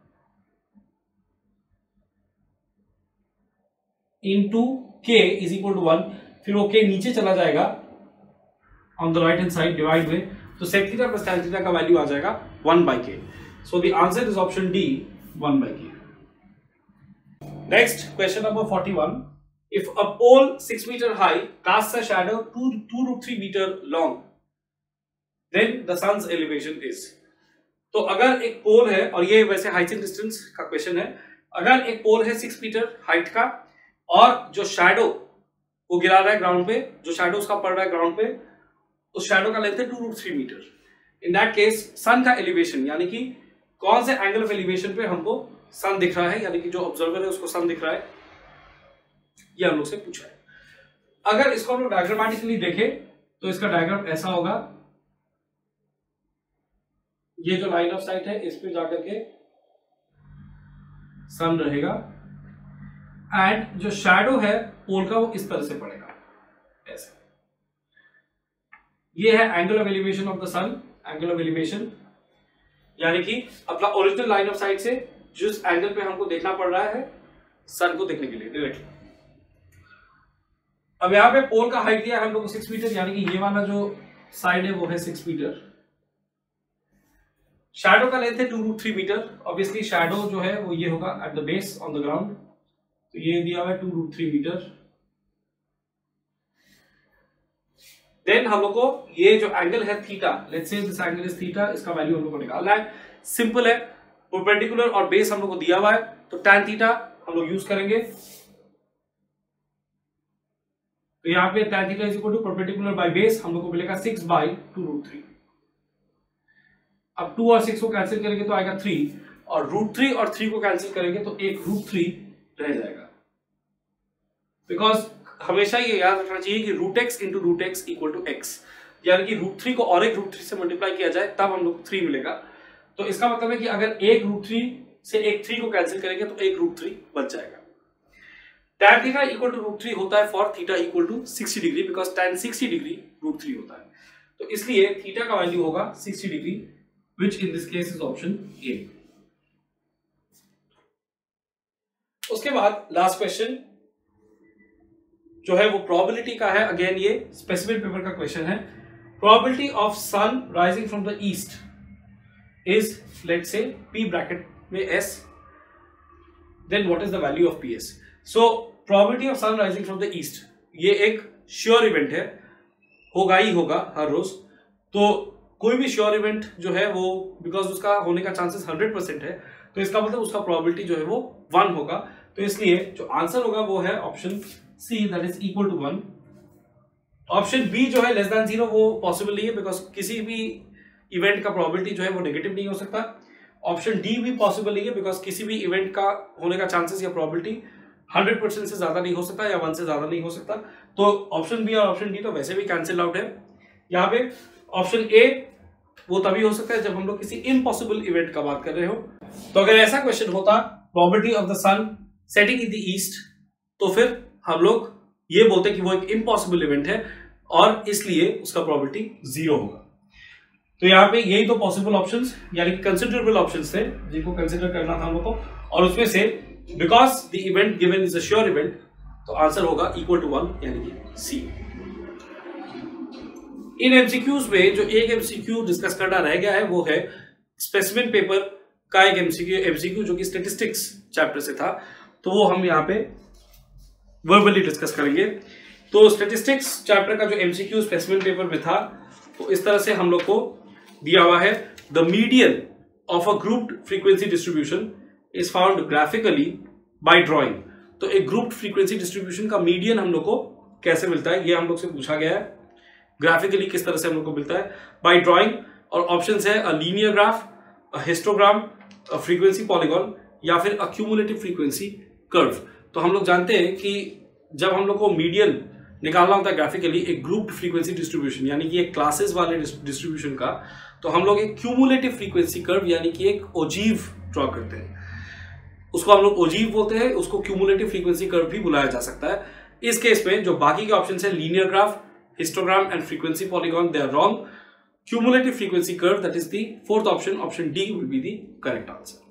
into k is equal to one, फिर वो के नीचे चला जाएगा on the right hand side divide में, तो sec theta plus tan theta का वैल्यू आ जाएगा one by k, so the answer is option D one by k. Next question number forty one, If a pole six meter high casts a shadow two two to three meter long, then the sun's elevation is. तो अगर एक पोल है, और ये वैसे हाइट डिस्टेंस का क्वेश्चन है, अगर एक पोल है सिक्स मीटर हाइट का और जो शैडो वो गिरा रहा है ग्राउंड पे, जो शैडो उसका पड़ रहा है ग्राउंड पे, उस शैडो का लेंथ है two two three metre. In that case sun का एलिवेशन यानी कि कौन से एंगल ऑफ एलिवेशन पे हमको सन दिख रहा है, यानी कि जो ऑब्जर्वर है उसको सन दिख रहा है, ये हम लोग से पूछा है. अगर इसको हम लोग डायग्रामेटिकली देखें तो इसका डायग्राम ऐसा होगा. ये जो लाइन ऑफ साइट है इस पे जाकर के सन रहेगा एंड जो शैडो है पोल का वो इस तरह से पड़ेगा ऐसे. ये है angle of elevation of the sun. Angle of elevation यानी कि अपना ओरिजिनल लाइन ऑफ साइट से जिस एंगल पे हमको देखना पड़ रहा है सन को देखने के लिए डायरेक्टली. अब यहाँ पे पोल का हाइट दिया है हम लोग को सिक्स मीटर, यानी कि ये वाला जो साइड है वो है सिक्स मीटर. शैडो का लेंथ है two two three metre. Obviously shadow जो है वो ये होगा at the base on the ground, तो ये दिया हुआ है two two three metre. Then हम लोग को ये जो एंगल है theta, let's say this angle is theta, इसका वैल्यू हम लोग को निकालना है. सिंपल है, परपेंडिकुलर और बेस हम लोग को दिया हुआ है, तो tan थीटा हम लोग यूज करेंगे. तो यहाँ पे tan theta is equal to perpendicular by base हम लोग को मिलेगा six by two root three. अब टू और सिक्स को कैंसिल करेंगे तो आएगा थ्री, और रूट थ्री और थ्री को कैंसिल करेंगे तो एक रूट थ्री रह जाएगा. बिकॉज हमेशा ये याद रखना चाहिए कि root x into root x equal to x, यानी कि रूट थ्री को और एक रूट थ्री से मल्टीप्लाई किया जाए तब हम लोग को थ्री मिलेगा. तो इसका मतलब है कि अगर एक रूट थ्री से एक थ्री को कैंसिल करेंगे तो एक रूट थ्री बच जाएगा. tan theta equal to root three होता है for theta equal to sixty degree, because tan sixty degree root three होता है. तो इसलिए थीटा का वैल्यू होगा sixty degree, which in this case is option A. उसके बाद लास्ट क्वेश्चन जो है वो प्रोबेबिलिटी का है. अगेन ये स्पेसिफिक पेपर का क्वेश्चन है. Probability of sun rising from the east is let's say p bracket में s, then what is the value of ps. So probability of sun rising from the east ये एक श्योर इवेंट है, होगा ही होगा हर रोज. तो कोई भी श्योर इवेंट जो है वो बिकॉज उसका होने का चांसेस हंड्रेड परसेंट है, तो इसका मतलब उसका प्रोबेबिलिटी जो है वो वन होगा. तो इसलिए जो आंसर होगा वो है option C, that is equal to one. Option B जो है लेस देन जीरो वो पॉसिबल नहीं है, बिकॉज किसी भी इवेंट का प्रोबेबिलिटी जो है वो नेगेटिव नहीं हो सकता. ऑप्शन डी भी पॉसिबल नहीं है, बिकॉज किसी भी इवेंट का होने का चांसेस या प्रोबेबिलिटी हंड्रेड परसेंट से ज्यादा नहीं हो सकता या वन से ज्यादा नहीं हो सकता. तो ऑप्शन बी और ऑप्शन डी तो वैसे भी कैंसिल आउट है. यहाँ पे ऑप्शन ए वो तभी हो सकता है जब हम लोग किसी इम्पॉसिबल इवेंट का बात कर रहे हो. तो अगर ऐसा क्वेश्चन होता probability of the sun setting in the east, तो फिर हम लोग ये बोलते कि वो एक इम्पॉसिबल इवेंट है और इसलिए उसका प्रोबेबिलिटी जीरो होगा. तो यहाँ पे यही तो पॉसिबल ऑप्शंस यानी कि कंसिडरेबल ऑप्शंस थे जिनको कंसिडर करना था हम लोग को, और उसमें से because the event given is a sure event, तो आंसर होगा इक्वल टू वन यानी कि सी. इन एमसीक्यूज में जो एक एमसीक्यू डिस्कस करना रह गया है वो है स्पेसिमेन पेपर का एक एमसीक्यू एमसीक्यू जो कि स्टैटिस्टिक्स चैप्टर से था, तो वो हम यहाँ पे वर्बली डिस्कस करेंगे. तो स्टैटिस्टिक्स चैप्टर का जो एमसीक्यू स्पेसिमेन पेपर में था तो इस तरह से हम लोग को दिया हुआ है. The median of a grouped frequency distribution is found graphically by drawing. तो एक ग्रुप्ड फ्रीक्वेंसी डिस्ट्रीब्यूशन का मीडियन हम लोग को कैसे मिलता है, ये हम लोग से पूछा गया है. ग्राफिकली किस तरह से हम लोग को मिलता है, बाय ड्रॉइंग. और ऑप्शंस है a linear graph, a histogram, a frequency polygon या फिर अ क्यूमुलेटिव फ्रीक्वेंसी कर्व. तो हम लोग जानते हैं कि जब हम लोग को मीडियन निकालना होता है ग्राफिकली एक ग्रुप्ड फ्रीक्वेंसी डिस्ट्रीब्यूशन यानी कि एक क्लासेस वाले डिस्ट्रीब्यूशन का, तो हम लोग एक क्यूमुलेटिव फ्रीक्वेंसी कर्व यानी कि एक ओजीव ड्रॉ करते हैं. उसको हम लोग ओजीव बोलते हैं, उसको क्यूमुलेटिव फ्रीक्वेंसी कर्व भी बुलाया जा सकता है. इस केस में जो बाकी के ऑप्शन है linear graph, histogram and frequency polygon, they are wrong. Cumulative frequency curve, that is the fourth option, option D will be the correct answer.